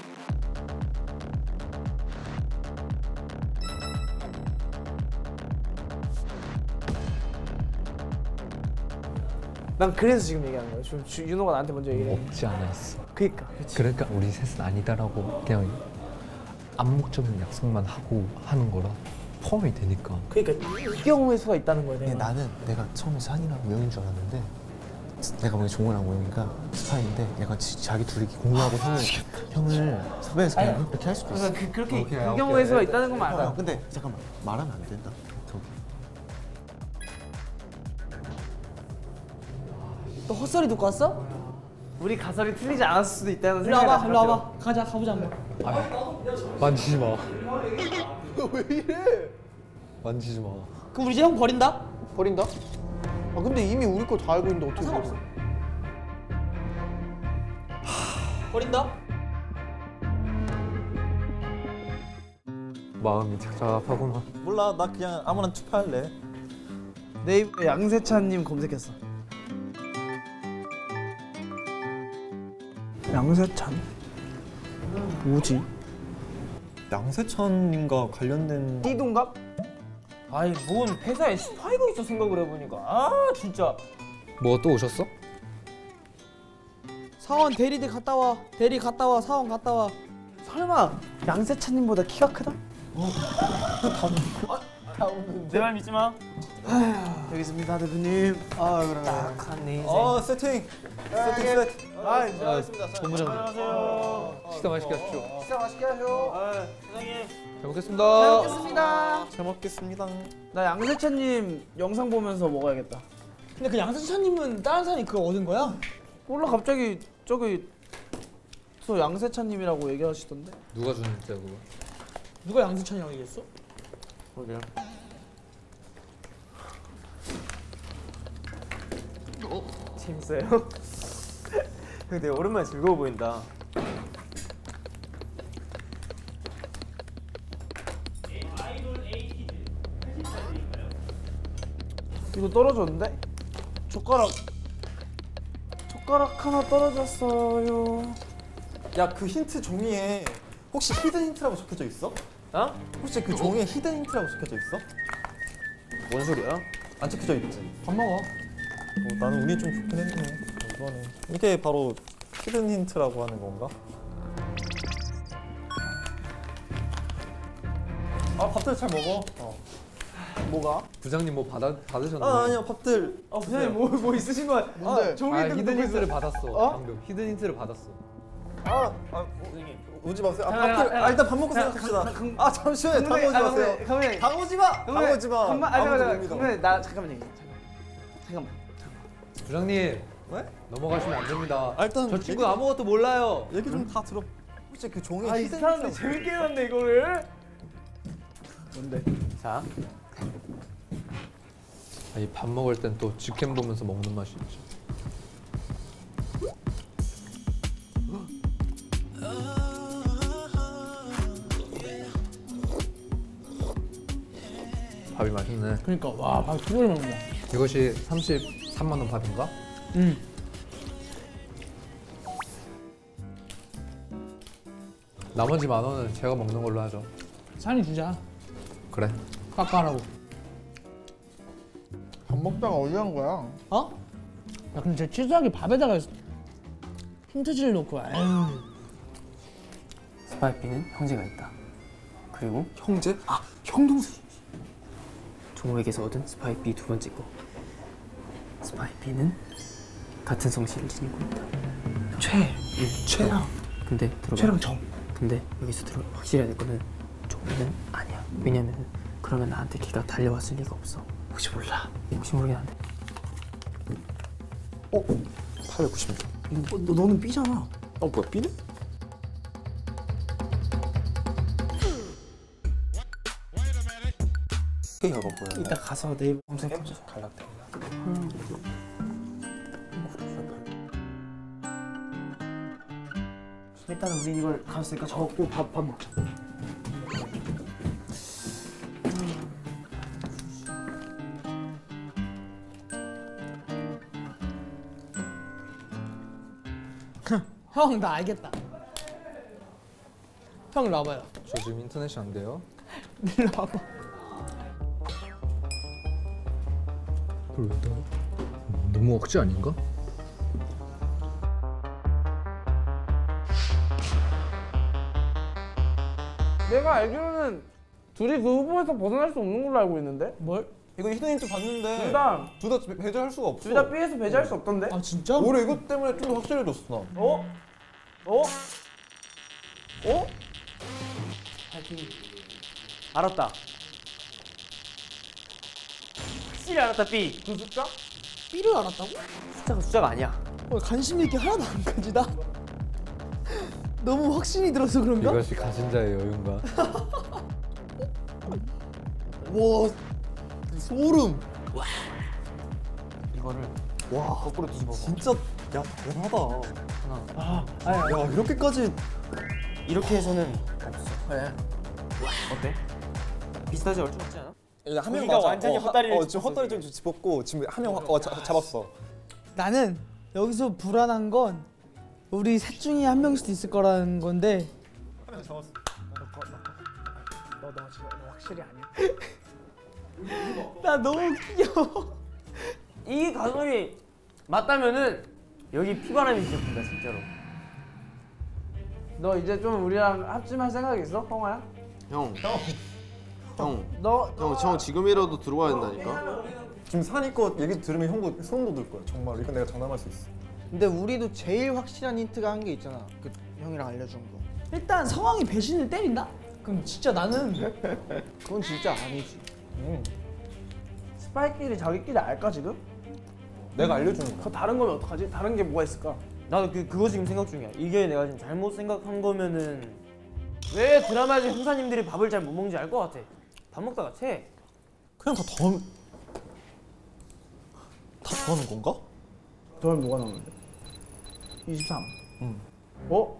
Speaker 3: 난 그래서 지금 얘기하는 거야. 윤호가 나한테 먼저 얘기해.
Speaker 1: 없지 않아 있어.
Speaker 3: 그러니까
Speaker 1: 우리 셋은 아니다라고 그냥 암묵적인 약속만 하고 하는 거라 포함이 되니까.
Speaker 3: 그러니까 이 경우의 수가 있다는 거야. 내가.
Speaker 6: 나는 내가 처음에 산이랑 우영인 줄 알았는데 내가 보기엔 종호랑 우영이가 스파인데 얘가 자기 둘이 공유하고 형을 섭외해서 그냥 이렇게 할 수도 있어.
Speaker 3: 그렇게 그 경우의 수가 있다는 것만 알아.
Speaker 6: 근데 잠깐만 말하면 안 된다. 저기.
Speaker 3: 또 헛소리 듣고 왔어? 우리 가설이 틀리지 않았을 수도 있다는
Speaker 6: 일로
Speaker 3: 생각이
Speaker 6: 와봐, 일로 와봐. 가보자 한번.
Speaker 1: 만지지 마.
Speaker 8: 왜 이래?
Speaker 1: 만지지 마.
Speaker 6: 그럼 우리 이제 형 버린다?
Speaker 2: 버린다? 근데 이미 우리 거 다 알고 있는데 어떻게 버려?
Speaker 6: 버린다?
Speaker 1: 마음이 착잡하구만.
Speaker 8: 몰라 나 그냥 아무나 투표할래.
Speaker 3: 네이버에 양세찬님 검색했어. 양세찬? 뭐지?
Speaker 8: 양세찬님과 관련된
Speaker 3: 띠동갑?
Speaker 7: 아니 뭔 회사에 스파이가 있어 생각을 해보니까 진짜.
Speaker 1: 뭐가 또 오셨어?
Speaker 3: 사원 대리들 갔다 와. 대리 갔다 와. 사원 갔다 와. 설마 양세찬님보다 키가 크다?
Speaker 7: 내 말 믿지 마.
Speaker 3: 여기 있습니다 대표님.
Speaker 2: 그래.
Speaker 8: 세팅. 세팅.
Speaker 2: 잘하겠습니다.
Speaker 1: 본부장님.
Speaker 7: 안녕하세요.
Speaker 1: 식사 맛있게 하십시오.
Speaker 2: 식사 맛있게 하셔.
Speaker 7: 사장님.
Speaker 1: 잘 먹겠습니다.
Speaker 3: 먹겠습니다.
Speaker 8: 잘 먹겠습니다.
Speaker 3: 나 양세찬님 영상 보면서 먹어야겠다.
Speaker 6: 근데 그 양세찬님은 다른 사람이 그거 얻은 거야?
Speaker 3: 몰라 갑자기 저기 저 양세찬님이라고 얘기하시던데.
Speaker 1: 누가 주는 진짜 그거?
Speaker 6: 누가 양세찬이라고 얘기했어?
Speaker 3: 그러게요.
Speaker 7: 재밌어요? 되게 오랜만에 즐거워 보인다.
Speaker 3: 이거 떨어졌는데? 젓가락 하나 떨어졌어요.
Speaker 8: 야 그 힌트 종이에 혹시 히든 힌트라고 적혀져 있어?
Speaker 7: 어?
Speaker 8: 혹시 그 종이에 히든 힌트라고 적혀져 있어?
Speaker 7: 뭔 소리야?
Speaker 8: 안 적혀져 있지?
Speaker 6: 밥 먹어.
Speaker 8: 나는 운이 좀 좋긴 했네. 이거는 이게 바로 히든 힌트라고 하는 건가? 밥들 잘 먹어.
Speaker 3: 뭐가?
Speaker 1: 부장님 뭐 받으셨나요?
Speaker 8: 아니요 밥들.
Speaker 3: 부장님 뭐 있으신 거야?
Speaker 2: 뭔데?
Speaker 3: 종이 들고
Speaker 1: 히든 힌트를
Speaker 3: 있어.
Speaker 1: 받았어. 방금 히든 힌트를 받았어.
Speaker 8: 오지 마세요.
Speaker 3: 잠깐만,
Speaker 8: 밥들.
Speaker 3: 잠깐만.
Speaker 8: 일단 밥 먹고 생각합시다. 잠시만요. 당 오지 마세요.
Speaker 3: 가만히.
Speaker 8: 당 오지 마. 당 오지 마.
Speaker 3: 잠깐만 나 잠깐만.
Speaker 1: 부장님.
Speaker 8: 왜?
Speaker 1: 넘어가시면 안 됩니다.
Speaker 8: 일단
Speaker 1: 저 친구 아무것도 몰라요.
Speaker 8: 얘기 좀 다 들어. 혹시 그 종이에
Speaker 3: 이
Speaker 8: 히든
Speaker 3: 사람들
Speaker 8: 힌트
Speaker 3: 재밌게 해놨네 이거를. 뭔데?
Speaker 7: 자,
Speaker 1: 아니 밥 먹을 땐 또 직캠 보면서 먹는 맛이 있지. 밥이 맛있네.
Speaker 6: 그러니까 와, 밥 super 먹는다.
Speaker 1: 이것이 33만 원 밥인가? 나머지 10,000원은 제가 먹는 걸로 하죠.
Speaker 6: 산이 주자.
Speaker 1: 그래.
Speaker 6: 깎아라고.
Speaker 2: 밥 먹다가 어디 간 거야?
Speaker 6: 어? 야 근데 저 치즈하게 밥에다가 흰트지를 넣고 에휴.
Speaker 9: 스파이 B는 형제가 있다. 그리고
Speaker 8: 형제? 아, 형 동생.
Speaker 9: 종호에게서 얻은 스파이 B 두 번째 거. 스파이 B는 같은 성씨를 지니고 있다.
Speaker 6: 최랑
Speaker 9: 근데 들어봐.
Speaker 6: 최랑 정.
Speaker 9: 근데 여기서 확실해야 될 거는 종호는 아니야. 왜냐면 그러면 나한테 걔가 달려왔을 리가 없어. 혹시 몰라. 혹시 모르긴 한데.
Speaker 8: 890m.
Speaker 6: 너는 B잖아.
Speaker 8: 뭐야, B네? K가 뭐야?
Speaker 6: 이따 가서 네이버 검색해보자.
Speaker 8: 갈락대.
Speaker 6: 일단은 우리 이걸 갔으니까 적고 밥 먹자. 형, 나 알겠다. 형, 일로 와봐요.
Speaker 1: 저 지금 인터넷이 안 돼요.
Speaker 6: 일로 와봐.
Speaker 1: 그걸 왜 떠요? 너무 억지 아닌가?
Speaker 3: 내가 알기로는 둘이 그 후보에서 벗어날 수 없는 걸로 알고 있는데?
Speaker 6: 뭘?
Speaker 8: 이거 히든 힌트 봤는데
Speaker 3: 둘 다
Speaker 8: 둘 다 배제할 수가 없어.
Speaker 3: 둘 다 B에서 배제할 수 없던데?
Speaker 6: 아 진짜?
Speaker 8: 오히려 이것 때문에 좀 더 확실해졌어 나.
Speaker 3: 어? 어? 어? 알았다. 확실히 알았다 B. 그 숫자?
Speaker 6: B를 알았다고?
Speaker 3: 숫자가 아니야.
Speaker 6: 관심 있게 하나도 안 가지다. 너무 확신이 들어서 그런가?
Speaker 1: 이것이 가진 자의 여유인가?
Speaker 8: 와, 소름.
Speaker 3: 이거를
Speaker 8: 와, 거꾸로 뒤집어. 진짜 야 대단하다.
Speaker 3: 하나.
Speaker 8: 야 이렇게까지
Speaker 3: 이렇게 해서는 없어.
Speaker 6: 그래.
Speaker 3: 어때? 비슷하지 얼추 같지 않아?
Speaker 8: 한 명
Speaker 3: 거기가 완전히 헛다리를
Speaker 8: 지금 헛다리 좀 집었고 지금 한 명 잡았어.
Speaker 6: 나는 여기서 불안한 건 우리 셋 중에 한 명일 수도 있을 거라는 건데.
Speaker 8: 한 명 잡았어.
Speaker 6: 너 진짜 확실히 아니야. 나 너무 귀여워.
Speaker 3: 이 가설이 맞다면은 여기 피바람이 진짜 분다 진짜로. 너 이제 좀 우리랑 합심할 생각 있어, 형아야?
Speaker 10: 형,
Speaker 3: 너
Speaker 10: 형 지금이라도 들어와야 된다니까.
Speaker 8: 지금 산이 거 얘기 들으면 형도 소름 돋을 거야. 정말 이건 내가 장담할 수 있어.
Speaker 2: 근데 우리도 제일 확실한 힌트가 한 게 있잖아. 그 형이랑 알려준 거.
Speaker 6: 일단 상황이 배신을 때린다? 그럼 진짜 나는
Speaker 2: 그건 진짜 아니지.
Speaker 3: 스파이끼리 자기끼리 알까 지금?
Speaker 8: 내가 알려주는 거야.
Speaker 3: 그 다른 거면 어떡하지? 다른 게 뭐가 있을까? 나도 그거 지금 생각 중이야. 이게 내가 지금 잘못 생각한 거면은 왜 드라마에서 형사님들이 밥을 잘 못 먹는지 알 것 같아. 밥 먹다가 채.
Speaker 8: 그냥 다 더하는 건가?
Speaker 3: 더하면 뭐가 나오는데? 23.
Speaker 8: 응.
Speaker 3: 어?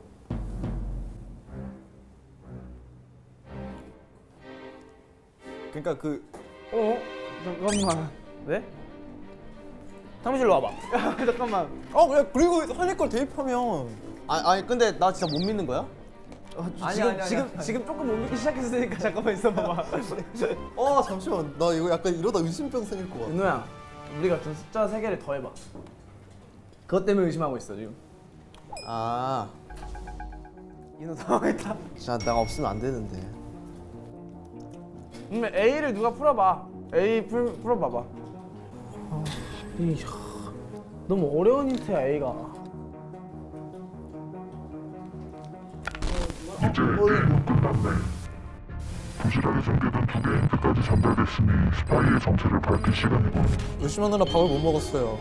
Speaker 8: 그러니까 그
Speaker 3: 어? 잠깐만. 왜? 사무실로 와봐. 야, 잠깐만.
Speaker 8: 야, 그리고 한이 걸 대입하면
Speaker 2: 아니 근데 나 진짜 못 믿는 거야?
Speaker 3: 지금 조금 못 믿기 시작했으니까 잠깐만 있어봐봐.
Speaker 8: 잠시만 나 이거 약간 이러다 의심병 생길 것 같아.
Speaker 3: 윤호야, 우리가 준 숫자 3개를 더해봐. 그것 때문에 의심하고 있어 지금.
Speaker 10: 아,
Speaker 3: 윤호 당황했다.
Speaker 10: 진짜 내가 없으면 안 되는데.
Speaker 3: 그러면 A를 누가 풀어봐. A 풀어봐봐. 너무 어려운 힌트야 A가.
Speaker 5: 이제 게임은 끝났네. 부실하게 전개된 2개의 힌트까지 전달됐으니 스파이의 정체를 밝힐 시간이군.
Speaker 8: 의심하느라 밥을 못 먹었어요.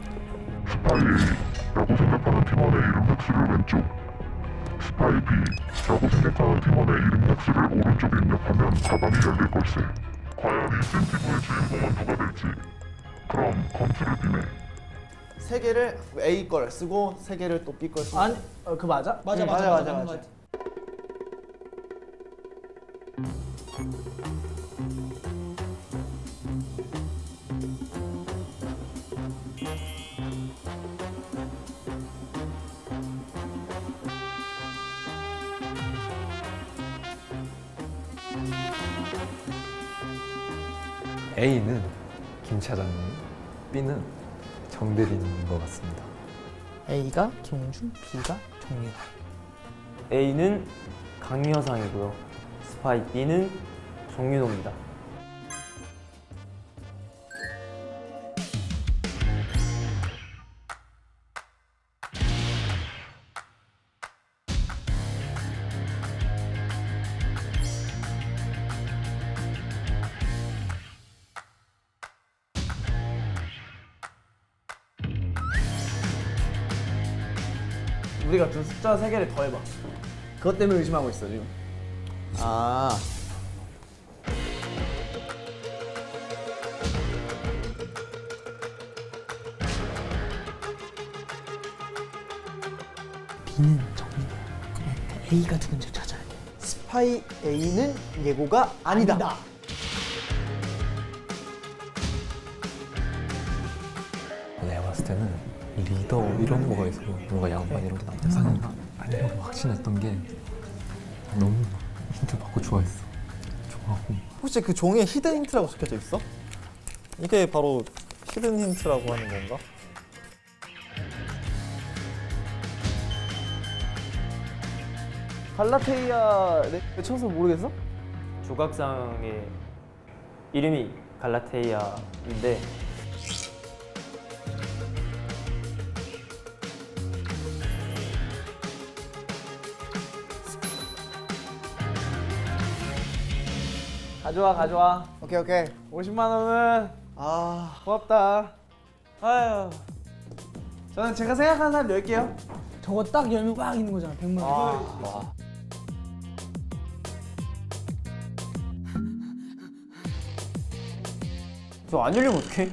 Speaker 5: 스파이라고 생각하는 팀원의 이름 획수를 왼쪽, 스파이 B라고 생각하는 팀원의 이름 획수를 오른쪽에 입력하면 답안이 열릴 걸세. 과연 이 센티브의 주인공은 누가 될지. 그럼 검수를 비네.
Speaker 2: 3개를 A 걸 쓰고 3개를 또 B 걸 쓰고.
Speaker 3: 아니, 그 맞아?
Speaker 6: 맞아.
Speaker 1: A는 김차장님, B는 정대리님인 것 같습니다.
Speaker 6: A가 김웅준, B가 정유나.
Speaker 7: A는 강여상이고요. 스파이 B는 정윤호입니다.
Speaker 3: 우리가 두 숫자 3개를 더해봐. 그것 때문에 의심하고 있어 지금.
Speaker 10: 아.
Speaker 6: B는 정유나. 그러니까 A가 누군지 찾아야 돼.
Speaker 2: 스파이 A는 예고가 아니다.
Speaker 1: 내가 봤을 때는 리더 이런 거가 있어. 뭔가 양반 이런 게 나온다. 상이가 아니라고 확신했던 게 너무 힌트 받고 좋아했어. 좋아하고.
Speaker 8: 혹시 그 종이에 히든 힌트라고 적혀져 있어? 이게 바로 히든 힌트라고 하는 건가?
Speaker 3: 갈라테이아 외쳐서 모르겠어?
Speaker 7: 조각상의 이름이 갈라테이아인데
Speaker 3: 가져와.
Speaker 2: 오케이 오케이.
Speaker 3: 50만 원은 고맙다. 아유. 저는 제가 생각하는 사람 열게요.
Speaker 6: 저거 딱 열면 꽉 있는 거잖아. 100만 원.
Speaker 7: 저 안 열리면 어떡해?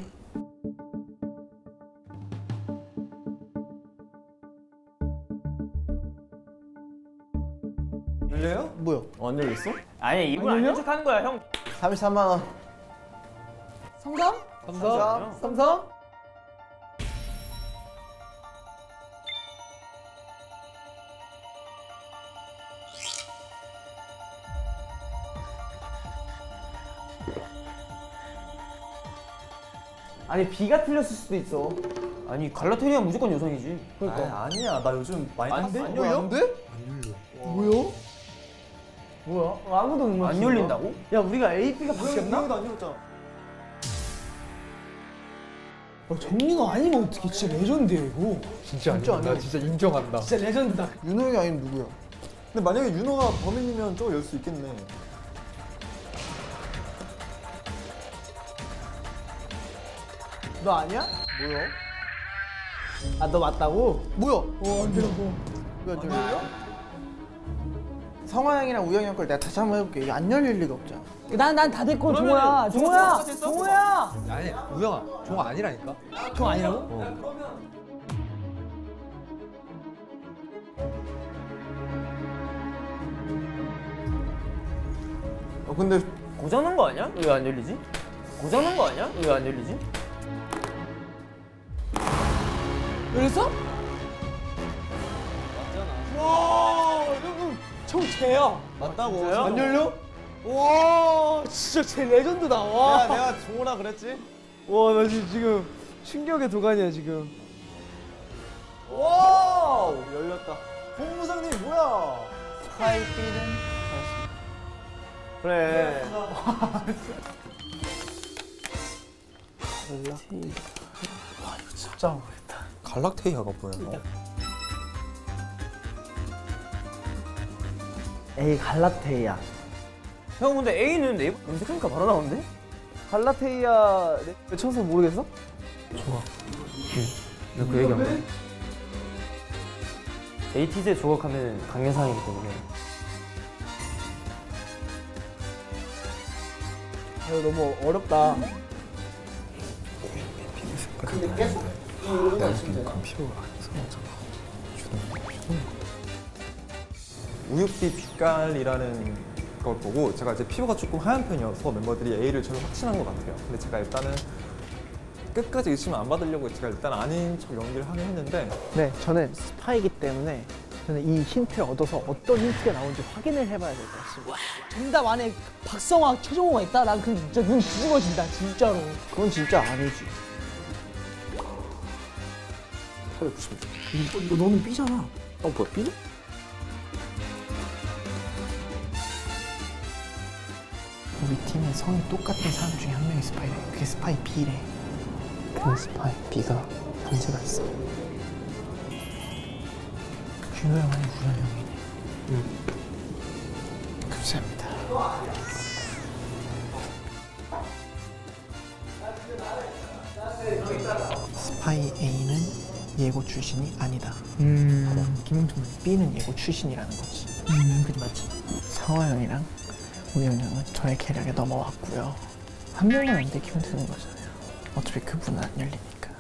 Speaker 8: 열려요?
Speaker 2: 뭐야?
Speaker 8: 안 열렸어?
Speaker 7: 아니 입을 안 연척하는 거야 형.
Speaker 2: 33만 원.
Speaker 6: 성감?
Speaker 2: 삼성?
Speaker 3: 아니 B가 틀렸을 수도 있어.
Speaker 7: 아니 갈라테리아 무조건 여성이지.
Speaker 8: 그러니까. 아니야, 나 요즘 많이
Speaker 2: 안 돼?
Speaker 8: 안
Speaker 2: 안 돼?
Speaker 3: 뭐야? 아무도 못 맞춘
Speaker 7: 안 열린다고?
Speaker 3: 야 우리가 A, B가 바뀌었나?
Speaker 8: 안 열렸잖아.
Speaker 6: 정윤호 아니면 어떻게? 진짜 레전드야 이거.
Speaker 1: 진짜 아니야. 나 진짜 인정한다.
Speaker 6: 진짜 레전드다.
Speaker 2: 윤호 형이 아니면 누구야?
Speaker 8: 근데 만약에 윤호가 범인이면 저거 열 수 있겠네.
Speaker 3: 너 아니야?
Speaker 2: 뭐야?
Speaker 3: 아 너 맞다고?
Speaker 2: 뭐야?
Speaker 6: 안 되는 거.
Speaker 2: 왜안 열려? 성화 형이랑 우영이 형 걸 내가 다시 한번 해볼게. 이게 안 열릴 리가 없잖아.
Speaker 6: 난 다 됐고 종호야. 종호야.
Speaker 1: 아니, 우영아, 종 아니라니까.
Speaker 6: 종 아니라고?
Speaker 2: 근데
Speaker 7: 고장난 거 아니야? 왜 안 열리지? 고장난 거 아니야? 왜 안 열리지?
Speaker 6: 열렸어? 와, 총 쟤야.
Speaker 8: 맞다고.
Speaker 3: 안 열려?
Speaker 6: 와, 진짜 쟤 레전드다. 와.
Speaker 8: 내가 종호라 그랬지?
Speaker 3: 와 나 지금 충격의 도가니야 지금.
Speaker 8: 와우! 열렸다. 본부장님 뭐야?
Speaker 2: 스파이 B는
Speaker 3: 그래.
Speaker 6: 진짜 모르겠다.
Speaker 8: 갈락테이아가 뭐야?
Speaker 3: A 갈라테이아.
Speaker 7: 형 근데 A는 네이버 검색하니까 바로 나오는데?
Speaker 3: 갈라테이아 외쳐서 모르겠어?
Speaker 7: 나 그 얘기 안 해. ATZ 조각하면 강여상이기 때문에
Speaker 3: 이거 너무 어렵다.
Speaker 8: 우윳빛 빛깔이라는 걸 보고 제가 이제 피부가 조금 하얀 편이어서 멤버들이 A를 저는 확신한 것 같아요. 근데 제가 일단은 끝까지 의심 안 받으려고 제가 일단 아닌 척 연기를 하긴 했는데
Speaker 2: 네, 저는 스파이기 때문에 저는 이 힌트를 얻어서 어떤 힌트가 나온지 확인을 해봐야 될 것 같습니다.
Speaker 6: 정답 안에 박성화, 최종호가 있다? 난 그럼 진짜 눈 뒤집어진다, 진짜로.
Speaker 2: 그건 진짜 아니지.
Speaker 8: 490.
Speaker 6: 이거 너는 B잖아.
Speaker 8: 뭐야 B죠?
Speaker 6: 우리 팀에 성이 똑같은 사람 중에 한 명이 스파이래. 그게 스파이 B래. 그 스파이 B가 형제가 있어. 준호 형은 우연 형이네. 감사합니다. 스파이 A는 예고 출신이 아니다. 김용준 B는 예고 출신이라는 거지. 그지 맞지. 상호 형이랑 우현 형은 저의 계략에 넘어왔고요. 한 명만 안 들키면 되는 거잖아요. 어차피 그분은 안 열리니까.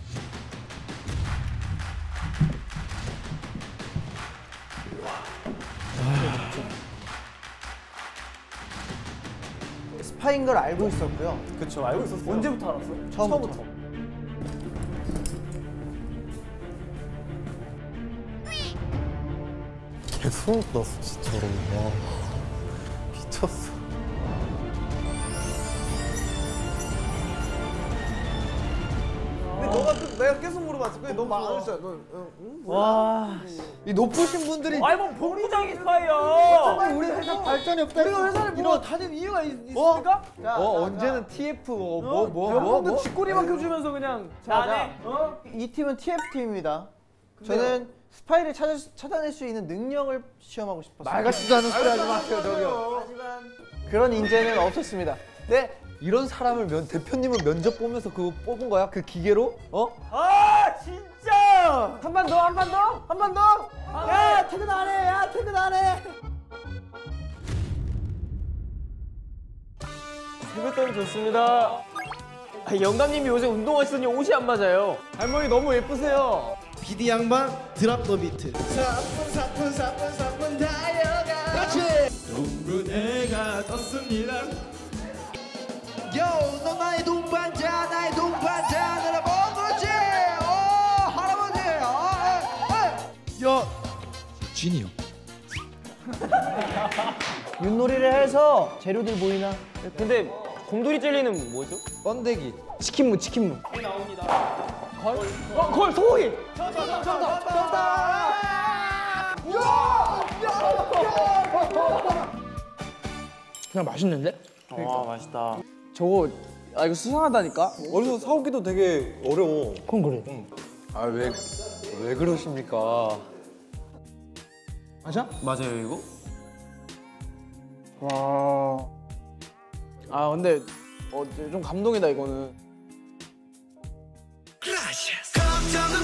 Speaker 2: 스파인 걸 알고 있었고요.
Speaker 8: 그쵸, 알고 있었어요.
Speaker 3: 언제부터 알았어?
Speaker 2: 처음부터.
Speaker 8: 개 소름 돋았어 진짜로. 와 미쳤어.
Speaker 2: 근데 너가 내가 계속 물어봤을 거야. 너 말 안 했잖아.
Speaker 3: 와.
Speaker 2: 이 높으신 분들이
Speaker 7: 아이 뭐 본부장이 스파이야.
Speaker 2: 우리 회사 발전이 없다. 우리가 회사를 뭐 다닌 이유가 있습니까?
Speaker 1: 언제는 TF
Speaker 3: 명분도 쥐꼬리만 켜주면서 그냥
Speaker 7: 나네.
Speaker 2: 이 팀은 TF 팀입니다. 저는 스파이를 찾아낼 수 있는 능력을 시험하고 싶었어요.
Speaker 1: 말 같지도 않은 소리 하지 마세요 저기요.
Speaker 2: 하지만 그런 인재는 없었습니다. 네.
Speaker 1: 이런 사람을 대표님은 면접 보면서 그거 뽑은 거야? 그 기계로?
Speaker 7: 아 진짜.
Speaker 2: 한 번 더, 한 번 더, 한 번 더. 야 퇴근 안 해, 야 퇴근 안 해.
Speaker 7: 세뱃돈 좋습니다. 영감님이 요새 운동하시더니 옷이 안 맞아요.
Speaker 3: 할머니 너무 예쁘세요.
Speaker 11: 비디 양반 드랍 더 비트. 사뿐 달려가. 그렇지. 동구대가 떴습니다. 요, 너 나의 동반자, 나의 동반자, 너를 먹었지. 할아버지. 야, 진이요.
Speaker 2: 윷놀이를 해서 재료들 보이나?
Speaker 7: 근데 곰돌이 젤리는 뭐죠?
Speaker 1: 번데기.
Speaker 2: 치킨무, 치킨무.
Speaker 3: 걸 소고기.
Speaker 6: 그냥 맛있는데?
Speaker 7: 와 맛있다.
Speaker 3: 저거 이거 수상하다니까.
Speaker 8: 어디서 사오기도 되게 어려워.
Speaker 6: 그건 그래.
Speaker 1: 아 왜 그러십니까?
Speaker 6: 맞아?
Speaker 7: 맞아요 이거?
Speaker 3: 와. 아 근데 좀 감동이다 이거는.
Speaker 11: 걱정은